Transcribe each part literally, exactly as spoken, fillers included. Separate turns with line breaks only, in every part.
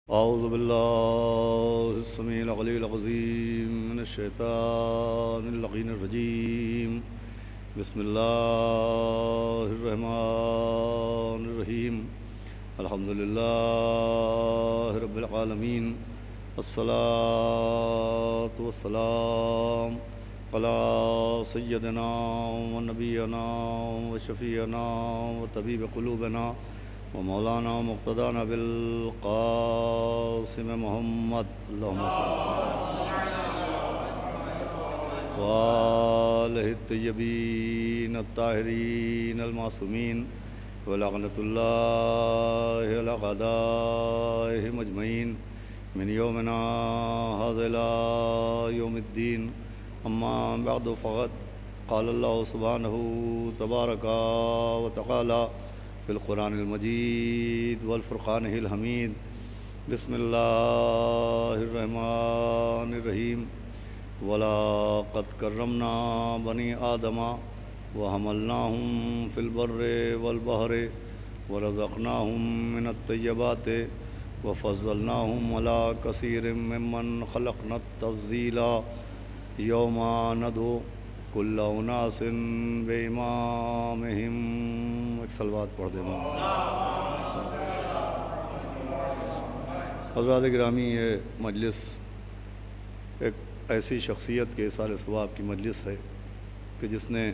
اعوذ باللہ السمیع العلیہ العظیم من الشیطان اللعین الرجیم بسم اللہ الرحمن الرحیم الحمدللہ رب العالمین الصلاۃ والسلام علی سیدنا و نبینا و شفیعنا و طبیب قلوبنا و مولانا مقتدانا بالقاسم محمد اللہم صل وآلہ الطیبین الطاہرین المعصومین ولعنۃ اللہ علی اعدائہم اجمعین من یومنا ھذا الی یوم الدین اما بعد فقد قال اللہ سبحانہ تبارک و تعالی فی القرآن المجید والفرقان الحمید بسم اللہ الرحمن الرحیم وَلَقَدْ كَرَّمْنَا بَنِي آدَمَ وَحَمَلْنَاهُمْ فِي الْبَرِّ وَالْبَحْرِ وَرَزَقْنَاهُمْ مِنَ الطَّيِّبَاتِ وَفَضَّلْنَاهُمْ عَلَىٰ كَثِيرٍ مِّمَّنْ خَلَقْنَا تَفْضِيلًا يَوْمَ نَدْعُو كُلَّ أُنَاسٍ بِإِمَامِهِمْ ایک صلوات پڑھ دیں۔ حضرات گرامی، یہ مجلس ایک ایسی شخصیت کے اِیصال ثواب کی مجلس ہے کہ جس نے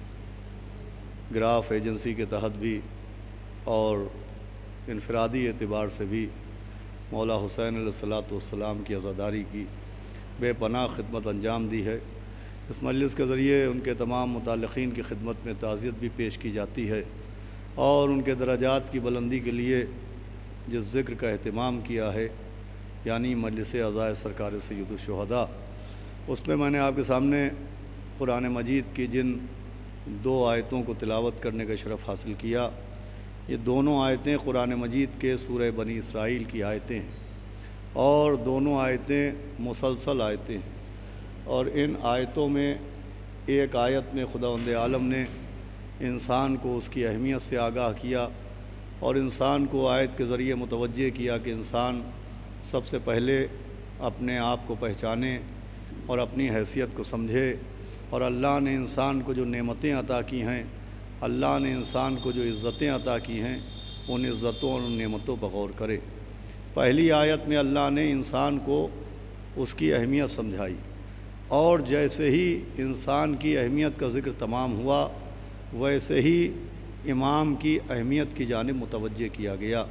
گراف ایجنسی کے تحت بھی اور انفرادی اعتبار سے بھی مولا حسین علیہ الصلوۃ والسلام کی عزاداری کی بے پناہ خدمت انجام دی ہے۔ اس مجلس کے ذریعے ان کے تمام متعلقین کی خدمت میں تعزیت بھی پیش کی جاتی ہے اور ان کے درجات کی بلندی کے لیے جس ذکر کا اہتمام کیا ہے، یعنی مجلس عزائے سرکار سید الشہداء، اس میں میں نے آپ کے سامنے قرآن مجید کی جن دو آیتوں کو تلاوت کرنے کا شرف حاصل کیا، یہ دونوں آیتیں قرآن مجید کے سورہ بنی اسرائیل کی آیتیں ہیں اور دونوں آیتیں مسلسل آیتیں ہیں، اور ان آیتوں میں ایک آیت میں خداوند عالم نے انسان کو اس کی اہمیت سے آگاہ کیا اور انسان کو آیت کے ذریعے متوجہ کیا کہ انسان سب سے پہلے اپنے آپ کو پہچانے اور اپنی حیثیت کو سمجھے، اور اللہ نے انسان کو جو نعمتیں عطا کی ہیں، اللہ نے انسان کو جو عزتیں عطا کی ہیں، ان عزتوں اور ان نعمتوں پر غور کرے۔ پہلی آیت میں اللہ نے انسان کو اس کی اہمیت سمجھائی، اور جیسے ہی انسان کی اہمیت کا ذکر تمام ہوا ویسے ہی امام کی اہمیت کی جانب متوجہ کیا گیا،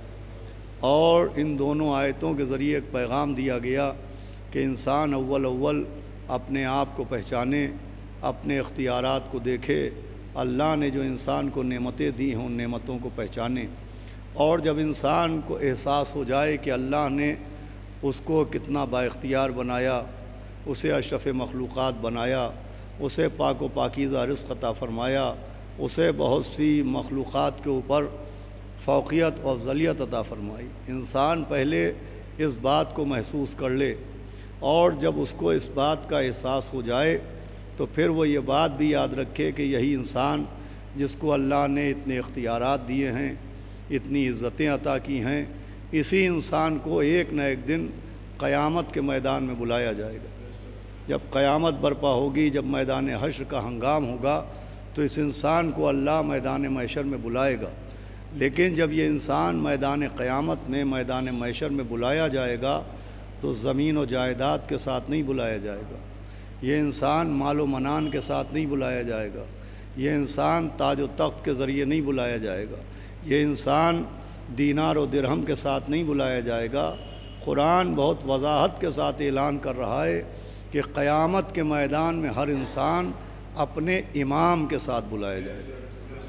اور ان دونوں آیتوں کے ذریعے ایک پیغام دیا گیا کہ انسان اول اول اپنے آپ کو پہچانے، اپنے اختیارات کو دیکھے، اللہ نے جو انسان کو نعمتیں دی ہیں ان نعمتوں کو پہچانے، اور جب انسان کو احساس ہو جائے کہ اللہ نے اس کو کتنا با اختیار بنایا، اسے اشرف مخلوقات بنایا، اسے پاک و پاکیزہ رزق عطا فرمایا، اسے بہت سی مخلوقات کے اوپر فوقیت اور افضلیت عطا فرمائی، انسان پہلے اس بات کو محسوس کر لے، اور جب اس کو اس بات کا احساس ہو جائے تو پھر وہ یہ بات بھی یاد رکھے کہ یہی انسان جس کو اللہ نے اتنے اختیارات دیے ہیں، اتنی عزتیں عطا کی ہیں، اسی انسان کو ایک نہ ایک دن قیامت کے میدان میں بلایا جائے گا۔ جب قیامت برپا ہوگی، جب میدان حشر کا ہنگام ہوگا تو اس انسان کو اللہ میدان محشر میں بلائے گا، لیکن جب یہ انسان میدان قیامت میں میدان محشر میں بلایا جائے گا تو زمین و جائیداد کے ساتھ نہیں بلایا جائے گا، یہ انسان مال و منان کے ساتھ نہیں بلایا جائے گا، یہ انسان تاج و تخت کے ذریعے نہیں بلایا جائے گا، یہ انسان دینار و درہم کے ساتھ نہیں بلایا جائے گا۔ قرآن بہت وضاحت کے ساتھ اعلان کر رہا ہے کہ قیامت کے میدان میں ہر انسان اپنے امام کے ساتھ بلایا جائے گا۔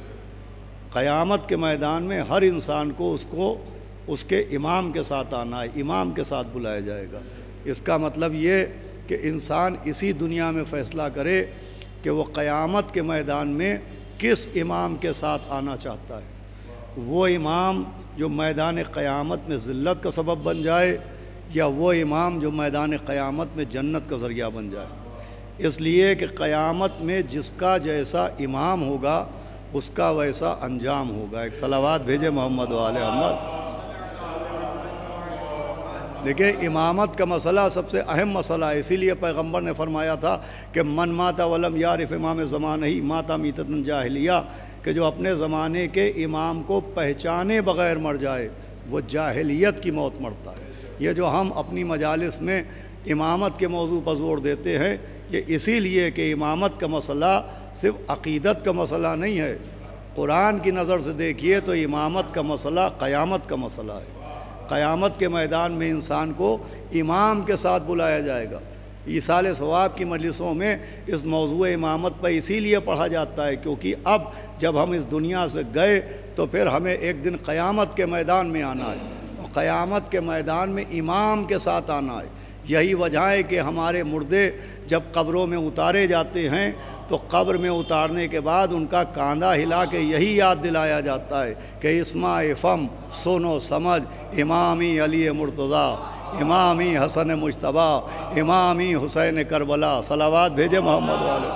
قیامت کے میدان میں ہر انسان کو اس کو اس کے امام کے ساتھ آنا ہے، امام کے ساتھ بلایا جائے گا۔ اس کا مطلب یہ کہ انسان اسی دنیا میں فیصلہ کرے کہ وہ قیامت کے میدان میں کس امام کے ساتھ آنا چاہتا ہے، وہ امام جو میدان قیامت میں ذلت کا سبب بن جائے، یا وہ امام جو میدان قیامت میں جنت کا ذریعہ بن جائے۔ اس لیے کہ قیامت میں جس کا جیسا امام ہوگا اس کا ویسا انجام ہوگا۔ ایک صلوات بھیجے محمد و آل محمد۔ دیکھیں امامت کا مسئلہ سب سے اہم مسئلہ ہے، اسی لیے پیغمبر نے فرمایا تھا کہ من ماتا ولم یعرف امام زمانہ ہی ماتا میتۃ جاہلیہ، کہ جو اپنے زمانے کے امام کو پہچانے بغیر مر جائے وہ جاہلیت کی موت مرتا ہے۔ یہ جو ہم اپنی مجالس میں امامت کے موضوع پر زور دیتے ہیں، یہ اسی لیے کہ امامت کا مسئلہ صرف عقیدت کا مسئلہ نہیں ہے، قرآن کی نظر سے دیکھیے تو امامت کا مسئلہ قیامت کا مسئلہ ہے۔ قیامت کے میدان میں انسان کو امام کے ساتھ بلایا جائے گا۔ ایصال ثواب کی مجلسوں میں اس موضوع امامت پر اسی لیے پڑھا جاتا ہے کیونکہ اب جب ہم اس دنیا سے گئے تو پھر ہمیں ایک دن قیامت کے میدان میں آنا ہے، اور قیامت کے میدان میں امام کے ساتھ آنا ہے۔ یہی وجہ ہے کہ ہمارے مردے جب قبروں میں اتارے جاتے ہیں تو قبر میں اتارنے کے بعد ان کا کاندھا ہلا کے یہی یاد دلایا جاتا ہے کہ اسماء فم سنو سمجھ امامی علی مرتضیٰ، امامی حسن مجتبیٰ، امامی حسین کربلا، صلوات بھیجے محمد والے۔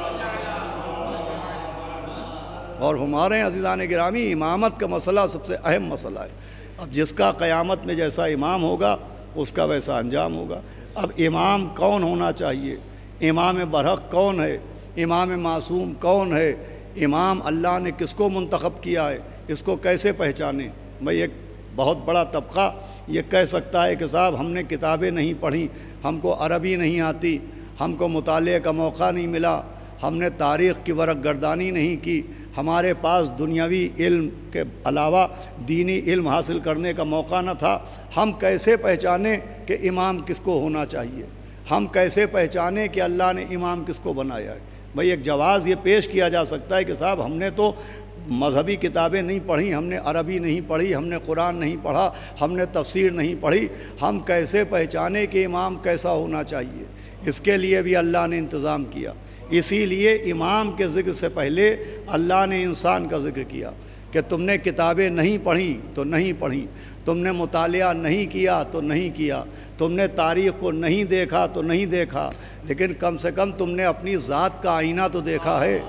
اور ہمارے عزیزان گرامی امامت کا مسئلہ سب سے اہم مسئلہ ہے۔ اب جس کا قیامت میں جیسا امام ہوگا اس کا ویسا انجام ہوگا۔ اب امام کون ہونا چاہیے؟ امام برحق کون ہے؟ امام معصوم کون ہے؟ امام اللہ نے کس کو منتخب کیا ہے؟ اس کو کیسے پہچانے؟ بھئی ایک بہت بڑا طبقہ یہ کہہ سکتا ہے کہ صاحب ہم نے کتابیں نہیں پڑھیں، ہم کو عربی نہیں آتی، ہم کو مطالعے کا موقع نہیں ملا، ہم نے تاریخ کی ورق گردانی نہیں کی، ہمارے پاس دنیاوی علم کے علاوہ دینی علم حاصل کرنے کا موقع نہ تھا، ہم کیسے پہچانیں کہ امام کس کو ہونا چاہیے؟ ہم کیسے پہچانیں کہ اللہ نے امام کس کو بنایا ہے؟ بھئی ایک جواز یہ پیش کیا جا سکتا ہے کہ صاحب ہم نے تو مذہبی کتابیں نہیں پڑھی، ہم نے عربی نہیں پڑھی، ہم نے قرآن نہیں پڑھا، ہم نے تفسیر نہیں پڑھی، ہم کیسے پہچانے کہ امام کیسا ہونا چاہیے؟ اس کے لیے بھی اللہ نے انتظام کیا۔ اسی لیے امام کے ذکر سے پہلے اللہ نے انسان کا ذکر کیا کہ تم نے کتابیں نہیں پڑھیں تو نہیں پڑھیں، تم نے مطالعہ نہیں کیا تو نہیں کیا، تم نے تاریخ کو نہیں دیکھا تو نہیں دیکھا، لیکن کم سے کم تم نے اپنی ذات کا آئینہ تو دیکھا ہے،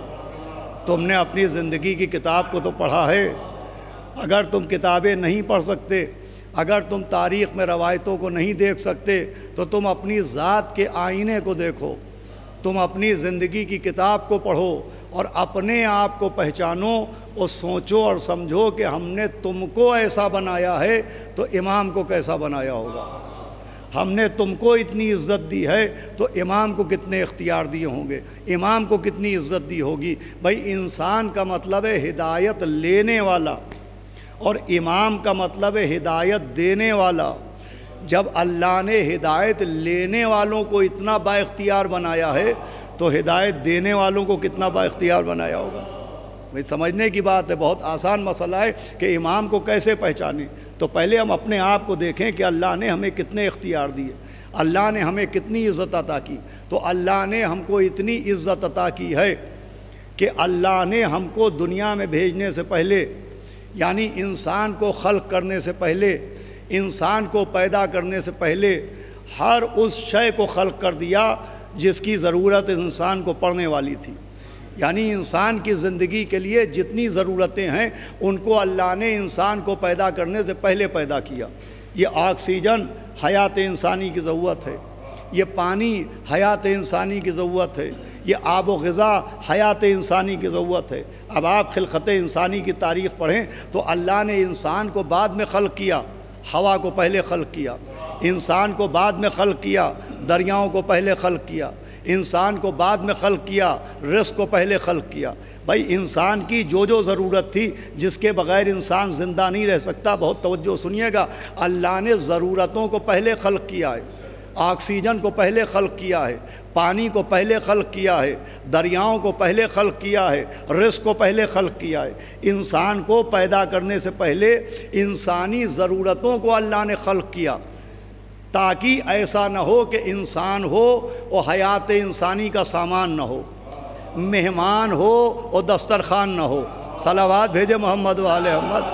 تم نے اپنی زندگی کی کتاب کو تو پڑھا ہے۔ اگر تم کتابیں نہیں پڑھ سکتے، اگر تم تاریخ میں روایتوں کو نہیں دیکھ سکتے تو تم اپنی ذات کے آئینے کو دیکھو، تم اپنی زندگی کی کتاب کو پڑھو اور اپنے آپ کو پہچانو اور سوچو اور سمجھو کہ ہم نے تم کو ایسا بنایا ہے تو امام کو کیسا بنایا ہوگا۔ ہم نے تم کو اتنی عزت دی ہے تو امام کو کتنے اختیار دیے ہوں گے، امام کو کتنی عزت دی ہوگی۔ بھئی انسان کا مطلب ہے ہدایت لینے والا اور امام کا مطلب ہے ہدایت دینے والا۔ جب اللہ نے ہدایت لینے والوں کو اتنا با اختیار بنایا ہے تو ہدایت دینے والوں کو کتنا با اختیار بنایا ہوگا۔ بھئی سمجھنے کی بات ہے، بہت آسان مسئلہ ہے کہ امام کو کیسے پہچانیں۔ تو پہلے ہم اپنے آپ کو دیکھیں کہ اللہ نے ہمیں کتنے اختیار دیے، اللہ نے ہمیں کتنی عزت عطا کی۔ تو اللہ نے ہم کو اتنی عزت عطا کی ہے کہ اللہ نے ہم کو دنیا میں بھیجنے سے پہلے، یعنی انسان کو خلق کرنے سے پہلے، انسان کو پیدا کرنے سے پہلے ہر اس شے کو خلق کر دیا جس کی ضرورت انسان کو پڑنے والی تھی۔ یعنی انسان کی زندگی کے لیے جتنی ضرورتیں ہیں ان کو اللہ نے انسان کو پیدا کرنے سے پہلے پیدا کیا۔ یہ آکسیجن حیات انسانی کی ضرورت ہے، یہ پانی حیات انسانی کی ضرورت ہے، یہ آب و غذا حیات انسانی کی ضرورت ہے۔ اب آپ خلقت انسانی کی تاریخ پڑھیں تو اللہ نے انسان کو بعد میں خلق کیا، ہوا کو پہلے خلق کیا، انسان کو بعد میں خلق کیا، دریاؤں کو پہلے خلق کیا، انسان کو بعد میں خلق کیا، رزق کو پہلے خلق کیا۔ بھائی انسان کی جو جو ضرورت تھی جس کے بغیر انسان زندہ نہیں رہ سکتا، بہت توجہ سنیے گا، اللہ نے ضرورتوں کو پہلے خلق کیا ہے، آکسیجن کو پہلے خلق کیا ہے، پانی کو پہلے خلق کیا ہے، دریاؤں کو پہلے خلق کیا ہے، رزق کو پہلے خلق کیا ہے۔ انسان کو پیدا کرنے سے پہلے انسانی ضرورتوں کو اللہ نے خلق کیا تاکہ ایسا نہ ہو کہ انسان ہو اور حیات انسانی کا سامان نہ ہو، مہمان ہو اور دسترخوان نہ ہو۔ صلوات بھیجے محمد والے محمد۔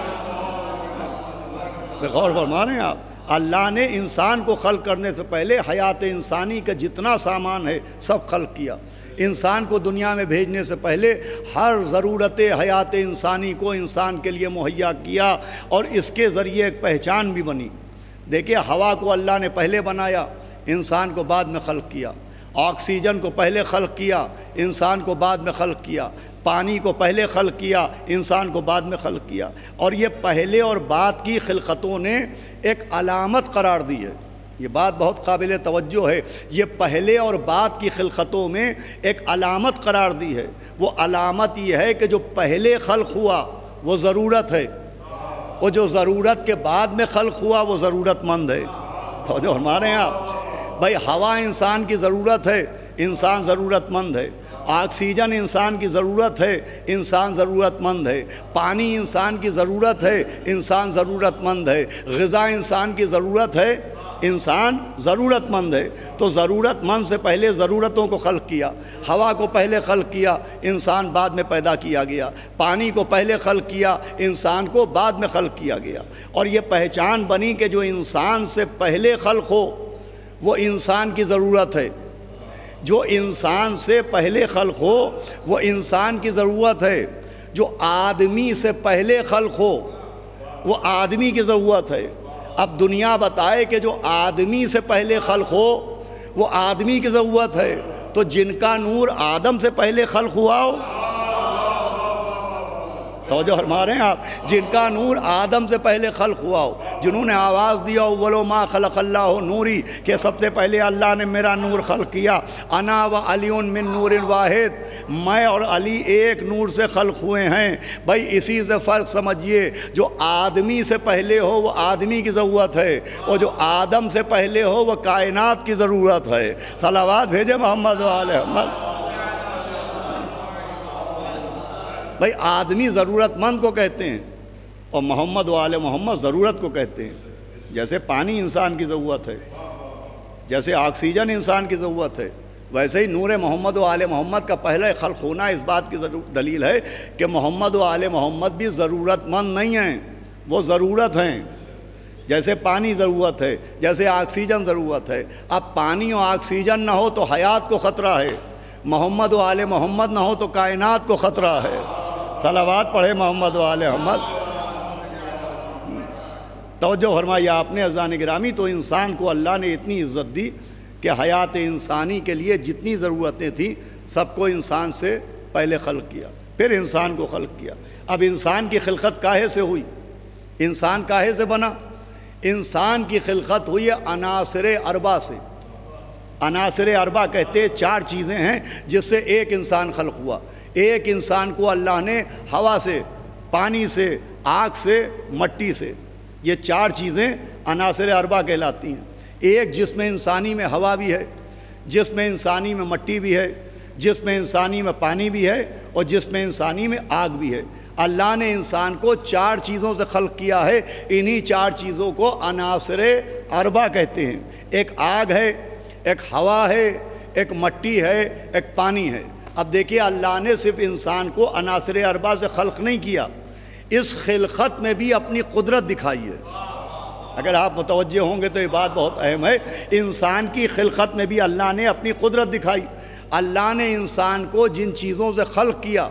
غور فرما رہے ہیں آپ، اللہ نے انسان کو خلق کرنے سے پہلے حیات انسانی کا جتنا سامان ہے سب خلق کیا۔ انسان کو دنیا میں بھیجنے سے پہلے ہر ضرورت حیات انسانی کو انسان کے لیے مہیا کیا اور اس کے ذریعے ایک پہچان بھی بنی۔ دیکھیے ہوا کو اللہ نے پہلے بنایا، انسان کو بعد میں خلق کیا، آکسیجن کو پہلے خلق کیا، انسان کو بعد میں خلق کیا، پانی کو پہلے خلق کیا، انسان کو بعد میں خلق کیا، اور یہ پہلے اور بعد کی خلقتوں نے ایک علامت قرار دی ہے۔ یہ بات بہت قابل توجہ ہے، یہ پہلے اور بعد کی خلقتوں میں ایک علامت قرار دی ہے۔ وہ علامت یہ ہے کہ جو پہلے خلق ہوا وہ ضرورت ہے، اور جو ضرورت کے بعد میں خلق ہوا وہ ضرورت مند ہے۔ تو جو ہمارے یہاں بھائی ہوا انسان کی ضرورت ہے، انسان ضرورت مند ہے، آکسیجن انسان کی ضرورت ہے، انسان ضرورت مند ہے، پانی انسان کی ضرورت ہے، انسان ضرورت مند ہے، غذا انسان کی ضرورت ہے، انسان ضرورت مند ہے۔ تو ضرورت مند سے پہلے ضرورتوں کو خلق کیا، ہوا کو پہلے خلق کیا، انسان بعد میں پیدا کیا گیا، پانی کو پہلے خلق کیا، انسان کو بعد میں خلق کیا گیا، اور یہ پہچان بنی کہ جو انسان سے پہلے خلق ہو وہ انسان کی ضرورت ہے، جو انسان سے پہلے خلق ہو وہ انسان کی ضرورت ہے، جو آدمی سے پہلے خلق ہو وہ آدمی کی ضرورت ہے۔ اب دنیا بتائے کہ جو آدمی سے پہلے خلق ہو وہ آدمی کی ضرورت ہے، تو جن کا نور آدم سے پہلے خلق ہوا ہو، توجہ فرما رہے ہیں آپ، جن کا نور آدم سے پہلے خلق ہوا ہو، جنہوں نے آواز دیا اولو ما خلق اللہ نوری، کہ سب سے پہلے اللہ نے میرا نور خلق کیا، انا و علی من نور واحد، میں اور علی ایک نور سے خلق ہوئے ہیں۔ بھائی اسی سے فرق سمجھیے، جو آدمی سے پہلے ہو وہ آدمی کی ضرورت ہے، اور جو آدم سے پہلے ہو وہ کائنات کی ضرورت ہے۔ صلوات بھیجے محمد و آل محمد۔ بھائی آدمی ضرورت مند کو کہتے ہیں، اور محمد و آل محمد ضرورت کو کہتے ہیں۔ جیسے پانی انسان کی ضرورت ہے، جیسے آکسیجن انسان کی ضرورت ہے، ویسے ہی نور محمد و آل محمد کا پہلے خلق ہونا اس بات کی دلیل ہے کہ محمد و آل محمد بھی ضرورت مند نہیں ہیں، وہ ضرورت ہیں۔ جیسے پانی ضرورت ہے، جیسے آکسیجن ضرورت ہے۔ اب پانی اور آکسیجن نہ ہو تو حیات کو خطرہ ہے، محمد و آل محمد نہ ہو تو کائنات کو خطرہ ہے۔ صلوات پڑھے محمد و آل محمد۔ توجہ فرمائیے آپ نے عزیزان گرامی، تو انسان کو اللہ نے اتنی عزت دی کہ حیات انسانی کے لیے جتنی ضرورتیں تھیں سب کو انسان سے پہلے خلق کیا، پھر انسان کو خلق کیا۔ اب انسان کی خلقت کاہے سے ہوئی؟ انسان کاہے سے بنا؟ انسان کی خلقت ہوئی ہے عناصر اربع سے۔ عناصر اربع کہتے چار چیزیں ہیں جس سے ایک انسان خلق ہوا۔ ایک انسان کو اللہ نے ہوا سے، پانی سے، آگ سے، مٹی سے، یہ چار چیزیں عناصر اربع کہلاتی ہیں۔ ایک جسم انسانی میں ہوا بھی ہے، جسم انسانی میں مٹی بھی ہے، جسم انسانی میں پانی بھی ہے، اور جسم انسانی میں آگ بھی ہے۔ اللہ نے انسان کو چار چیزوں سے خلق کیا ہے، انہی چار چیزوں کو عناصر اربع کہتے ہیں۔ ایک آگ ہے، ایک ہوا ہے، ایک مٹی ہے، ایک پانی ہے۔ اب دیکھیے اللہ نے صرف انسان کو عناصر اربع سے خلق نہیں کیا، اس خلقت میں بھی اپنی قدرت دکھائی ہے۔ اگر آپ متوجہ ہوں گے تو یہ بات بہت اہم ہے، انسان کی خلقت میں بھی اللہ نے اپنی قدرت دکھائی۔ اللہ نے انسان کو جن چیزوں سے خلق کیا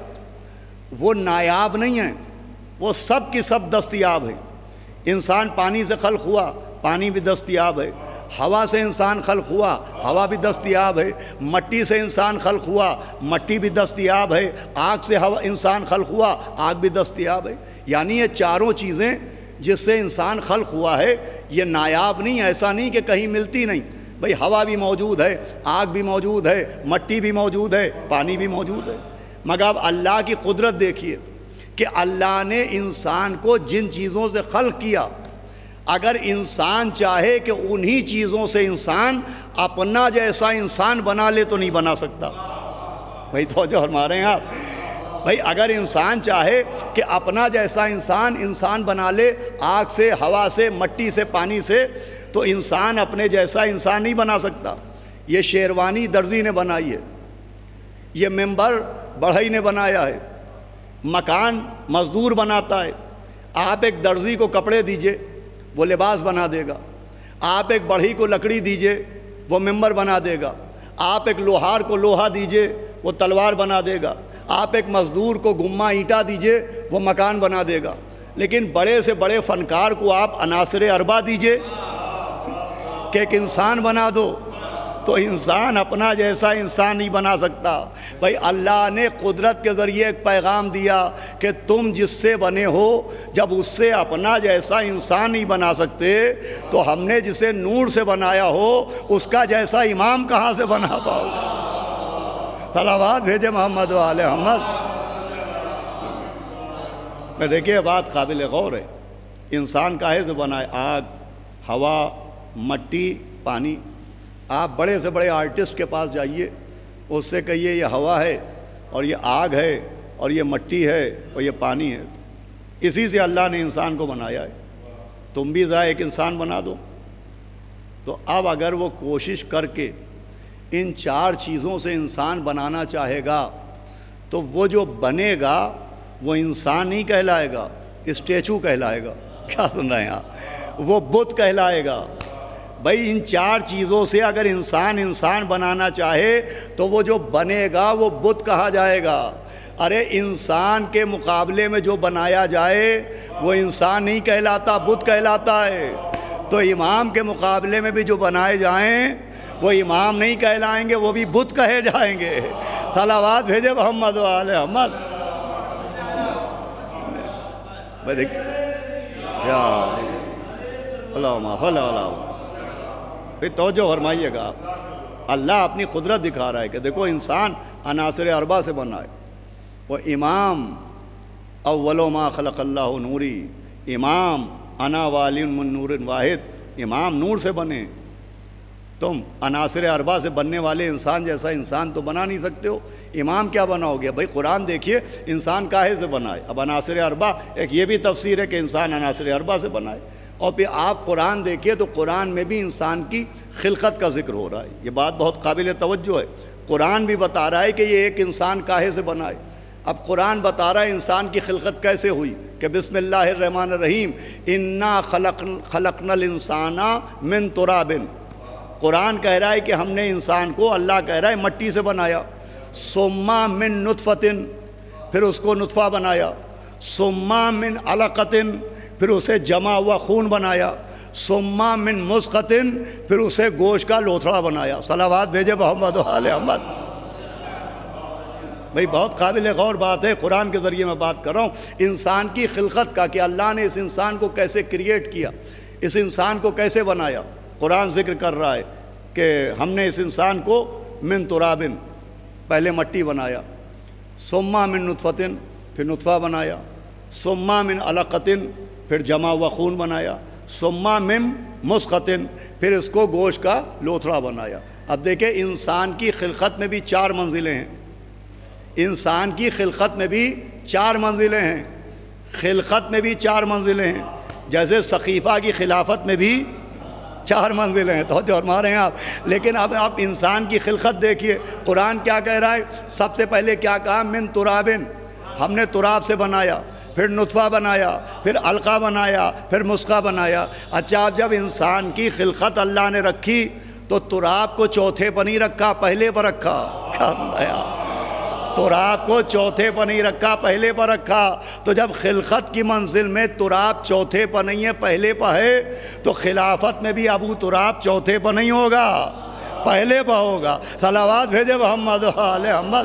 وہ نایاب نہیں ہیں، وہ سب کی سب دستیاب ہیں۔ انسان پانی سے خلق ہوا، پانی بھی دستیاب ہے۔ ہوا سے انسان خلق ہوا، ہوا بھی دستیاب ہے۔ مٹی سے انسان خلق ہوا، مٹی بھی دستیاب ہے۔ آگ سے ہوا انسان خلق ہوا، آگ بھی دستیاب ہے۔ یعنی یہ چاروں چیزیں جس سے انسان خلق ہوا ہے یہ نایاب نہیں، ایسا نہیں کہ کہیں ملتی نہیں۔ بھئی ہوا بھی موجود ہے، آگ بھی موجود ہے، مٹی بھی موجود ہے، پانی بھی موجود ہے۔ مگر اب اللہ کی قدرت دیکھیے کہ اللہ نے انسان کو جن چیزوں سے خلق کیا، اگر انسان چاہے کہ انہی چیزوں سے انسان اپنا جیسا انسان بنا لے تو نہیں بنا سکتا۔ بھئی توجہ فرما رہے ہیں آپ؟ بھئی اگر انسان چاہے کہ اپنا جیسا انسان انسان بنا لے، آگ سے، ہوا سے، مٹی سے، پانی سے، تو انسان اپنے جیسا انسان نہیں بنا سکتا۔ یہ شیروانی درزی نے بنائی ہے، یہ ممبر بڑھئی نے بنایا ہے، مکان مزدور بناتا ہے۔ آپ ایک درزی کو کپڑے دیجئے وہ لباس بنا دے گا، آپ ایک بڑھئی کو لکڑی دیجئے وہ ممبر بنا دے گا، آپ ایک لوہار کو لوہا دیجئے وہ تلوار بنا دے گا، آپ ایک مزدور کو گمہ اینٹا دیجئے وہ مکان بنا دے گا۔ لیکن بڑے سے بڑے فنکار کو آپ عناصر اربع دیجئے کہ ایک انسان بنا دو، تو انسان اپنا جیسا انسان نہیں بنا سکتا۔ بھائی اللہ نے قدرت کے ذریعے ایک پیغام دیا کہ تم جس سے بنے ہو، جب اس سے اپنا جیسا انسان نہیں بنا سکتے تو ہم نے جسے نور سے بنایا ہو اس کا جیسا امام کہاں سے بنا پاؤ گے؟ صلوات بھیجے محمد و آل محمد۔ میں دیکھیے بات قابل غور ہے، انسان کاہے سے بنا ہے؟ آگ، ہوا، مٹی، پانی۔ آپ بڑے سے بڑے آرٹسٹ کے پاس جائیے، اس سے کہیے یہ ہوا ہے اور یہ آگ ہے اور یہ مٹی ہے اور یہ پانی ہے، اسی سے اللہ نے انسان کو بنایا ہے، تم بھی ذرا ایک انسان بنا دو۔ تو اب اگر وہ کوشش کر کے ان چار چیزوں سے انسان بنانا چاہے گا تو وہ جو بنے گا وہ انسان نہیں کہلائے گا، اسٹیچو کہلائے گا۔ کیا سن رہے ہیں آپ؟ وہ بت کہلائے گا۔ بھائی ان چار چیزوں سے اگر انسان انسان بنانا چاہے تو وہ جو بنے گا وہ بت کہا جائے گا۔ ارے انسان کے مقابلے میں جو بنایا جائے وہ انسان نہیں کہلاتا، بت کہلاتا ہے۔ تو امام کے مقابلے میں بھی جو بنائے جائیں وہ امام نہیں کہلائیں گے، وہ بھی بت کہے جائیں گے۔ صلوات بھیجے محمد و آل محمد۔ اللہم صل علی محمد۔ پھر توجہ فرمائیے گا، اللہ اپنی قدرت دکھا رہا ہے کہ دیکھو انسان عناصر اربع سے بنا ہے۔ وہ امام اول ما خلق اللہ نوری، امام انا والی من نور واحد، امام نور سے بنے۔ تم عناصر اربع سے بننے والے انسان جیسا انسان تو بنا نہیں سکتے ہو، امام کیا بناؤ گے؟ بھائی قرآن دیکھیے انسان کاہے سے بنا ہے۔ اب عناصر اربع ایک یہ بھی تفسیر ہے کہ انسان عناصر اربع سے بنا ہے، اور پھر آپ قرآن دیکھیے تو قرآن میں بھی انسان کی خلقت کا ذکر ہو رہا ہے۔ یہ بات بہت قابل توجہ ہے، قرآن بھی بتا رہا ہے کہ یہ ایک انسان کاہے سے بنا ہے۔ اب قرآن بتا رہا ہے انسان کی خلقت کیسے ہوئی، کہ بسم اللہ الرحمن الرحیم انا خلق خلقنا الانسان من تراب۔ قرآن کہہ رہا ہے کہ ہم نے انسان کو، اللہ کہہ رہا ہے، مٹی سے بنایا۔ ثم من نطفۃ، پھر اس کو نطفہ بنایا۔ ثم من علقۃ، پھر اسے جمع ہوا خون بنایا۔ ثم من مضغۃ، پھر اسے گوشت کا لوتھڑا بنایا۔ صلوات بھیجے محمد و آل محمد۔ بھئی بہت قابل غور بات ہے، قرآن کے ذریعے میں بات کر رہا ہوں انسان کی خلقت کا، کہ اللہ نے اس انسان کو کیسے کریٹ کیا، اس انسان کو کیسے بنایا۔ قرآن ذکر کر رہا ہے کہ ہم نے اس انسان کو من تراب، پہلے مٹی بنایا۔ ثم من نطفۃ، پھر نطفہ بنایا۔ ثم من علقۃ، پھر جمع ہوا خون بنایا۔ ثم من مضغۃ، پھر اس کو گوشت کا لوتھڑا بنایا۔ اب دیکھیں انسان کی خلقت میں بھی چار منزلیں ہیں، انسان کی خلقت میں بھی چار منزلیں ہیں، خلقت میں بھی چار منزلیں ہیں، جیسے سقیفہ کی خلافت میں بھی چار منزلیں ہیں۔ تو جو فرما رہے ہیں آپ، لیکن اب آپ انسان کی خلقت دیکھیے، قرآن کیا کہہ رہا ہے؟ سب سے پہلے کیا کہا؟ من ترابن، ہم نے تراب سے بنایا، پھر نطفہ بنایا، پھر علقہ بنایا، پھر مضغہ بنایا۔ اچھا اب جب انسان کی خلقت اللہ نے رکھی تو تراب کو چوتھے پر نہیں رکھا، پہلے پر رکھا۔ کیا بنایا؟ تراب کو چوتھے پر نہیں رکھا، پہلے پر رکھا۔ تو جب خلقت کی منزل میں تراب چوتھے پر نہیں ہے، پہلے پر ہے، تو خلافت میں بھی ابو تراب چوتھے پر نہیں ہوگا، پہلے پر ہوگا۔ صلوات بھیجے محمد و آل محمد۔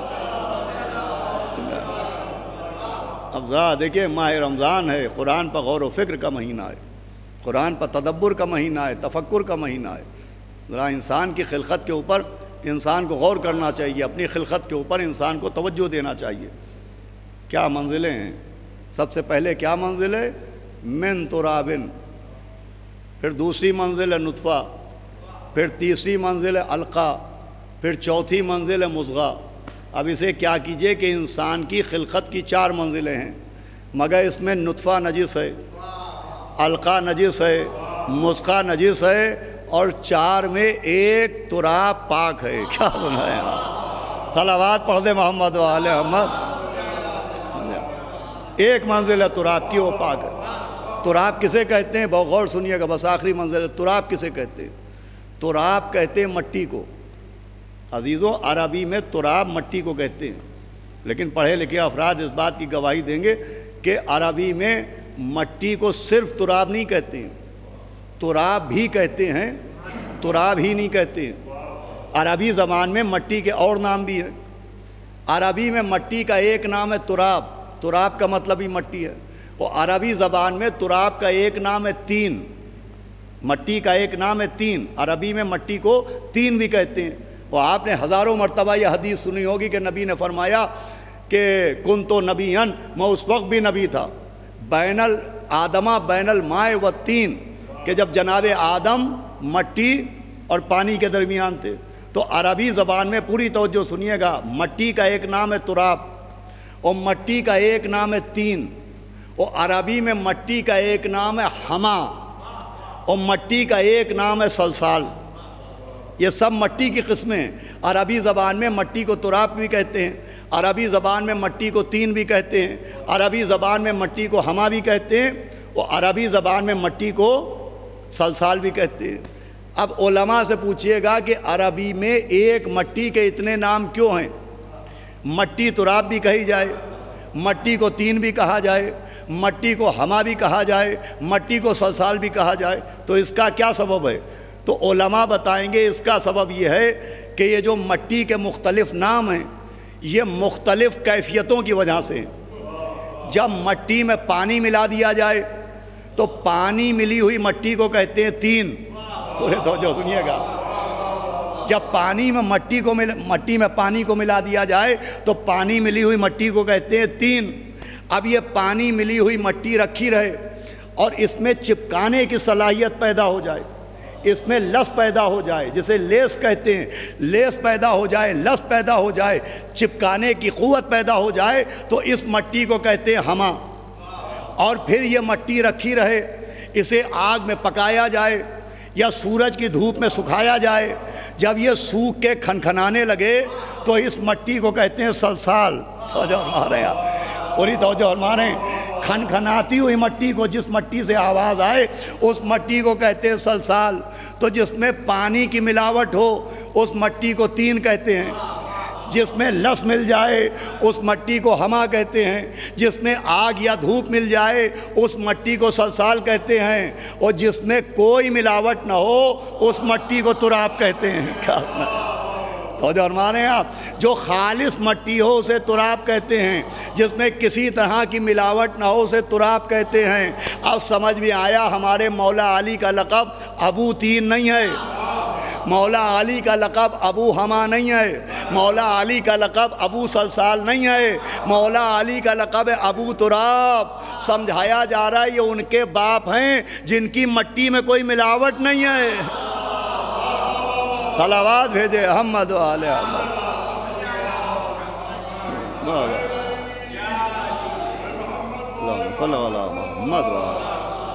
اب ذرا دیکھیے ماہ رمضان ہے، قرآن پر غور و فکر کا مہینہ ہے، قرآن پر تدبر کا مہینہ ہے، تفکر کا مہینہ ہے۔ ذرا انسان کی خلقت کے اوپر انسان کو غور کرنا چاہیے، اپنی خلقت کے اوپر انسان کو توجہ دینا چاہیے۔ کیا منزلیں ہیں؟ سب سے پہلے کیا منزل ہے؟ من ترابن، پھر دوسری منزل ہے نطفہ، پھر تیسری منزل ہے علقہ، پھر چوتھی منزل ہے مضغہ۔ اب اسے کیا کیجئے کہ انسان کی خلقت کی چار منزلیں ہیں، مگر اس میں نطفہ نجس ہے، علقہ نجس ہے، مضغہ نجس ہے، اور چار میں ایک تراب پاک ہے۔ کیا بنایا؟ صلوات پڑھ دے محمد و آل محمد۔ ایک منزل ہے تراب کی، وہ پاک ہے۔ تراب کسے کہتے ہیں؟ بہت غور سنیے گا، بس آخری منزل ہے۔ تراب کسے کہتے ہیں؟ تراب کہتے ہیں مٹی کو۔ عزیزوں عربی میں تراب مٹی کو کہتے ہیں، لیکن پڑھے لکھے افراد اس بات کی گواہی دیں گے کہ عربی میں مٹی کو صرف تراب نہیں کہتے ہیں، تراب بھی کہتے ہیں، تراب ہی نہیں کہتے ہیں۔ عربی زبان میں مٹی کے اور نام بھی ہیں۔ عربی میں مٹی کا ایک نام ہے تراب، تراب کا مطلب ہی مٹی ہے، اور عربی زبان میں تراب کا ایک نام ہے تین، مٹی کا ایک نام ہے تین، عربی میں مٹی کو تین بھی کہتے ہیں۔ اور آپ نے ہزاروں مرتبہ یہ حدیث سنی ہوگی کہ نبی نے فرمایا کہ کن تو نبیًا، میں اس وقت بھی نبی تھا، بین الآدمہ بین الماء و تین، کہ جب جناب آدم مٹی اور پانی کے درمیان تھے۔ تو عربی زبان میں پوری توجہ سنیے گا، مٹی کا ایک نام ہے تراب، اور مٹی کا ایک نام ہے تین، اور عربی میں مٹی کا ایک نام ہے حما، اور مٹی کا ایک نام ہے سلسال۔ یہ سب مٹی کی قسمیں ہیں۔ عربی زبان میں مٹی کو تراب بھی کہتے ہیں، عربی زبان میں مٹی کو تین بھی کہتے ہیں، عربی زبان میں مٹی کو حما بھی کہتے ہیں، اور عربی زبان میں مٹی کو سلسال بھی کہتے ہیں۔ اب علماء سے پوچھئے گا کہ عربی میں ایک مٹی کے اتنے نام کیوں ہیں؟ مٹی تراب بھی کہی جائے، مٹی کو تین بھی کہا جائے، مٹی کو حما بھی کہا جائے، مٹی کو سلسال بھی کہا جائے، تو اس کا کیا سبب ہے؟ تو علماء بتائیں گے اس کا سبب یہ ہے کہ یہ جو مٹی کے مختلف نام ہیں یہ مختلف کیفیتوں کی وجہ سے ہیں۔ جب مٹی میں پانی ملا دیا جائے تو پانی ملی ہوئی مٹی کو کہتے ہیں تین، پورے توجہ سنیے گا، جب پانی میں مٹی کو مل مٹی میں پانی کو ملا دیا جائے تو پانی ملی ہوئی مٹی کو کہتے ہیں تین۔ اب یہ پانی ملی ہوئی مٹی رکھی رہے اور اس میں چپکانے کی صلاحیت پیدا ہو جائے، اس میں لس پیدا ہو جائے، جسے لیس کہتے ہیں، لیس پیدا ہو جائے، لس پیدا ہو جائے، چپکانے کی قوت پیدا ہو جائے، تو اس مٹی کو کہتے ہیں حما۔ اور پھر یہ مٹی رکھی رہے، اسے آگ میں پکایا جائے یا سورج کی دھوپ میں سکھایا جائے، جب یہ سوکھ کے کھنکھنانے لگے تو اس مٹی کو کہتے ہیں سلسال۔ توجہ فرما رہے ہیں، پوری توجہ فرما رہے ہیں۔ کھنکھناتی ہوئی مٹی کو، جس مٹی سے آواز آئے اس مٹی کو کہتے ہیں سلسال۔ تو جس میں پانی کی ملاوٹ ہو اس مٹی کو تین کہتے ہیں، جس میں لس مل جائے اس مٹی کو حما کہتے ہیں، جس میں آگ یا دھوپ مل جائے اس مٹی کو سلسال کہتے ہیں، اور جس میں کوئی ملاوٹ نہ ہو اس مٹی کو تراب کہتے ہیں۔ کیا توجہ فرما رہے ہیں آپ؟ جو خالص مٹی ہو اسے تراب کہتے ہیں، جس میں کسی طرح کی ملاوٹ نہ ہو اسے تراب کہتے ہیں۔ اب سمجھ میں آیا ہمارے مولا علی کا لقب ابو تین نہیں ہے، مولا علی کا لقب ابو حما نہیں ہے، مولا علی کا لقب ابو سلسال نہیں ہے، مولا علی کا لقب ہے ابو تراب۔ سمجھایا جا رہا ہے یہ ان کے باپ ہیں جن کی مٹی میں کوئی ملاوٹ نہیں ہے۔ صلوات بھیجے محمد و آل محمد۔ صلی اللہ محمد و آل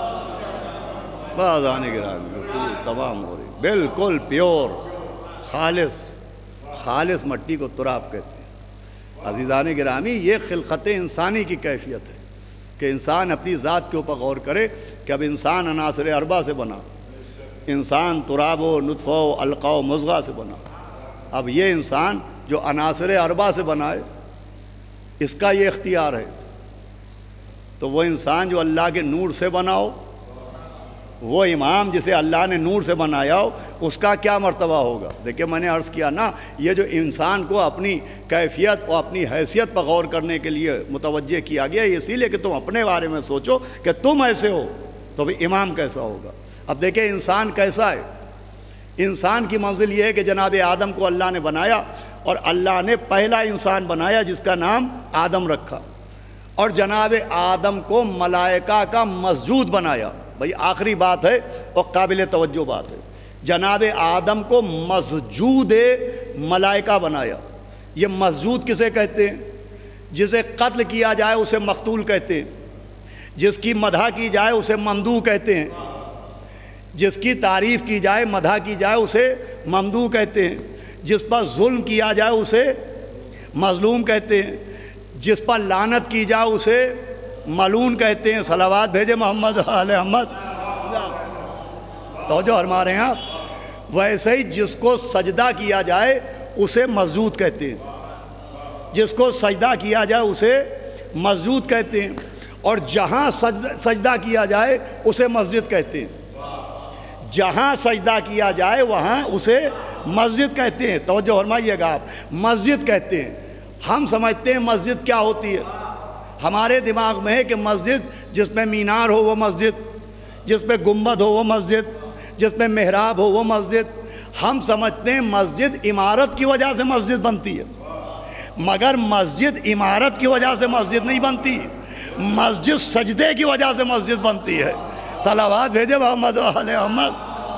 بعض آنے کے رہا تمام ہو رہی، بالکل پیور خالص خالص مٹی کو تراب کہتے ہیں۔ عزیزان گرامی، یہ خلقت انسانی کی کیفیت ہے کہ انسان اپنی ذات کے اوپر غور کرے کہ اب انسان عناصر اربع سے بنا، انسان تراب و نطفہ و علقہ و مضغہ سے بنا۔ اب یہ انسان جو عناصر اربع سے بنا ہے اس کا یہ اختیار ہے، تو وہ انسان جو اللہ کے نور سے بنا ہو، وہ امام جسے اللہ نے نور سے بنایا ہو، اس کا کیا مرتبہ ہوگا؟ دیکھیں میں نے عرض کیا نا، یہ جو انسان کو اپنی کیفیت اور اپنی حیثیت پر غور کرنے کے لیے متوجہ کیا گیا ہے، اسی لیے کہ تم اپنے بارے میں سوچو کہ تم ایسے ہو تو بھی امام کیسا ہوگا۔ اب دیکھیں انسان کیسا ہے۔ انسان کی منزل یہ ہے کہ جناب آدم کو اللہ نے بنایا، اور اللہ نے پہلا انسان بنایا جس کا نام آدم رکھا، اور جناب آدم کو ملائکہ کا مسجود بنایا۔ بھئی آخری بات ہے اور قابل توجہ بات ہے، جناب آدم کو مسجود ملائکہ بنایا۔ یہ مسجود کسے کہتے ہیں؟ جسے قتل کیا جائے اسے مقتول کہتے ہیں، جس کی مدح کی جائے اسے ممدوح کہتے ہیں، جس کی تعریف کی جائے مدح کی جائے اسے ممدوح کہتے ہیں، جس پر ظلم کیا جائے اسے مظلوم کہتے ہیں، جس پر لعنت کی جائے اسے ملعون کہتے ہیں۔ صلوات بھیجے محمد آل محمد۔ توجہ فرما رہے ہیں آپ؟ ویسے ہی جس کو سجدہ کیا جائے اسے مسجود کہتے ہیں، جس کو سجدہ کیا جائے اسے مسجود کہتے ہیں، اور جہاں سجدہ کیا جائے اسے مسجد کہتے ہیں۔ جہاں سجدہ کیا جائے وہاں اسے مسجد کہتے ہیں۔ توجہ فرمائیے گا آپ، مسجد کہتے ہیں۔ ہم سمجھتے ہیں مسجد کیا ہوتی ہے، ہمارے دماغ میں ہے کہ مسجد جس میں مینار ہو وہ مسجد، جس میں گنبد ہو وہ مسجد، جس میں محراب ہو وہ مسجد۔ ہم سمجھتے ہیں مسجد عمارت کی وجہ سے مسجد بنتی ہے، مگر مسجد عمارت کی وجہ سے مسجد نہیں بنتی، مسجد سجدے کی وجہ سے مسجد بنتی ہے۔ صلوات بھیجے محمد و آل محمد۔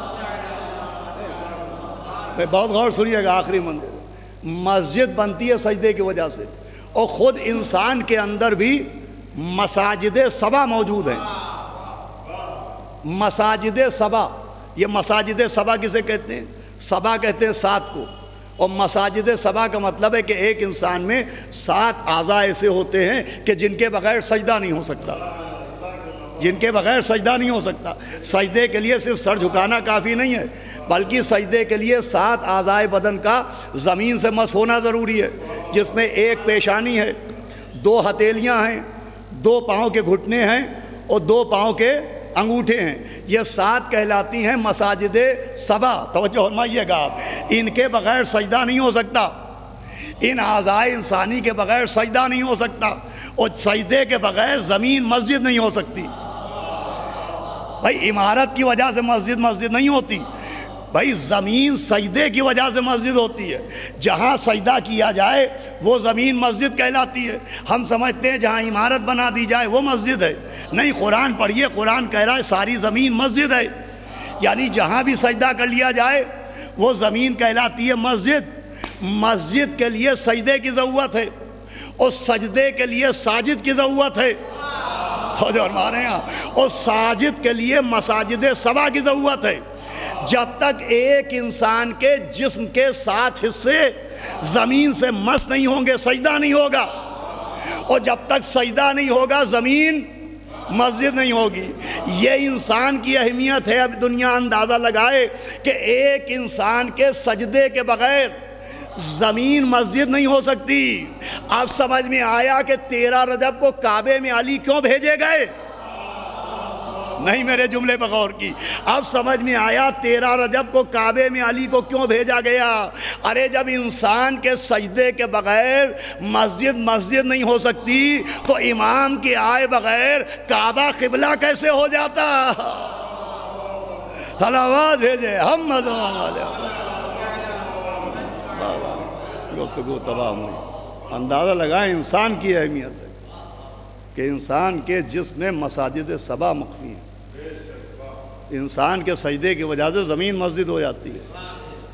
بہت غور سنیے گا، آخری منزل، مسجد بنتی ہے سجدے کی وجہ سے، اور خود انسان کے اندر بھی مساجد سبع موجود ہیں۔ مساجد سبع، یہ مساجد سبع کسے کہتے ہیں؟ سبع کہتے ہیں سات کو، اور مساجد سبع کا مطلب ہے کہ ایک انسان میں سات اعضاء ایسے ہوتے ہیں کہ جن کے بغیر سجدہ نہیں ہو سکتا، جن کے بغیر سجدہ نہیں ہو سکتا۔ سجدے کے لیے صرف سر جھکانا کافی نہیں ہے، بلکہ سجدے کے لیے سات اعضاء بدن کا زمین سے مس ہونا ضروری ہے، جس میں ایک پیشانی ہے، دو ہتھیلیاں ہیں، دو پاؤں کے گھٹنے ہیں، اور دو پاؤں کے انگوٹھے ہیں۔ یہ سات کہلاتی ہیں مساجد سبع۔ توجہ فرمائیے گا آپ، ان کے بغیر سجدہ نہیں ہو سکتا، ان اعضاء انسانی کے بغیر سجدہ نہیں ہو سکتا، اور سجدے کے بغیر زمین مسجد نہیں ہو سکتی۔ بھائی عمارت کی وجہ سے مسجد مسجد نہیں ہوتی، بھائی زمین سجدے کی وجہ سے مسجد ہوتی ہے۔ جہاں سجدہ کیا جائے وہ زمین مسجد کہلاتی ہے۔ ہم سمجھتے ہیں جہاں عمارت بنا دی جائے وہ مسجد ہے، نہیں، قرآن پڑھیے، قرآن کہہ رہا ہے ساری زمین مسجد ہے، یعنی جہاں بھی سجدہ کر لیا جائے وہ زمین کہلاتی ہے مسجد۔ مسجد کے لیے سجدے کی ضرورت ہے، اور سجدے کے لیے ساجد کی ضرورت ہے، اور ہمارے یہاں اور ساجد کے لیے مساجد سبع کی ضرورت ہے۔ جب تک ایک انسان کے جسم کے سات حصے زمین سے مس نہیں ہوں گے سجدہ نہیں ہوگا، اور جب تک سجدہ نہیں ہوگا زمین مسجد نہیں ہوگی۔ یہ انسان کی اہمیت ہے۔ اب دنیا اندازہ لگائے کہ ایک انسان کے سجدے کے بغیر زمین مسجد نہیں ہو سکتی۔ اب سمجھ میں آیا کہ تیرہ رجب کو کعبے میں علی کیوں بھیجے گئے؟ نہیں، میرے جملے پر غور کی۔ اب سمجھ میں آیا تیرہ رجب کو کعبے میں علی کو کیوں بھیجا گیا۔ ارے جب انسان کے سجدے کے بغیر مسجد مسجد نہیں ہو سکتی تو امام کے آئے بغیر کعبہ قبلہ کیسے ہو جاتا؟ صلوات بھیجے محمد و آل محمد۔ گفتگو تمام ہوئی۔ اندازہ لگائیں انسان کی اہمیت ہے کہ انسان کے جسم میں مساجد سبع مخفی ہیں۔ انسان کے سجدے کی وجہ سے زمین مسجد ہو جاتی ہے۔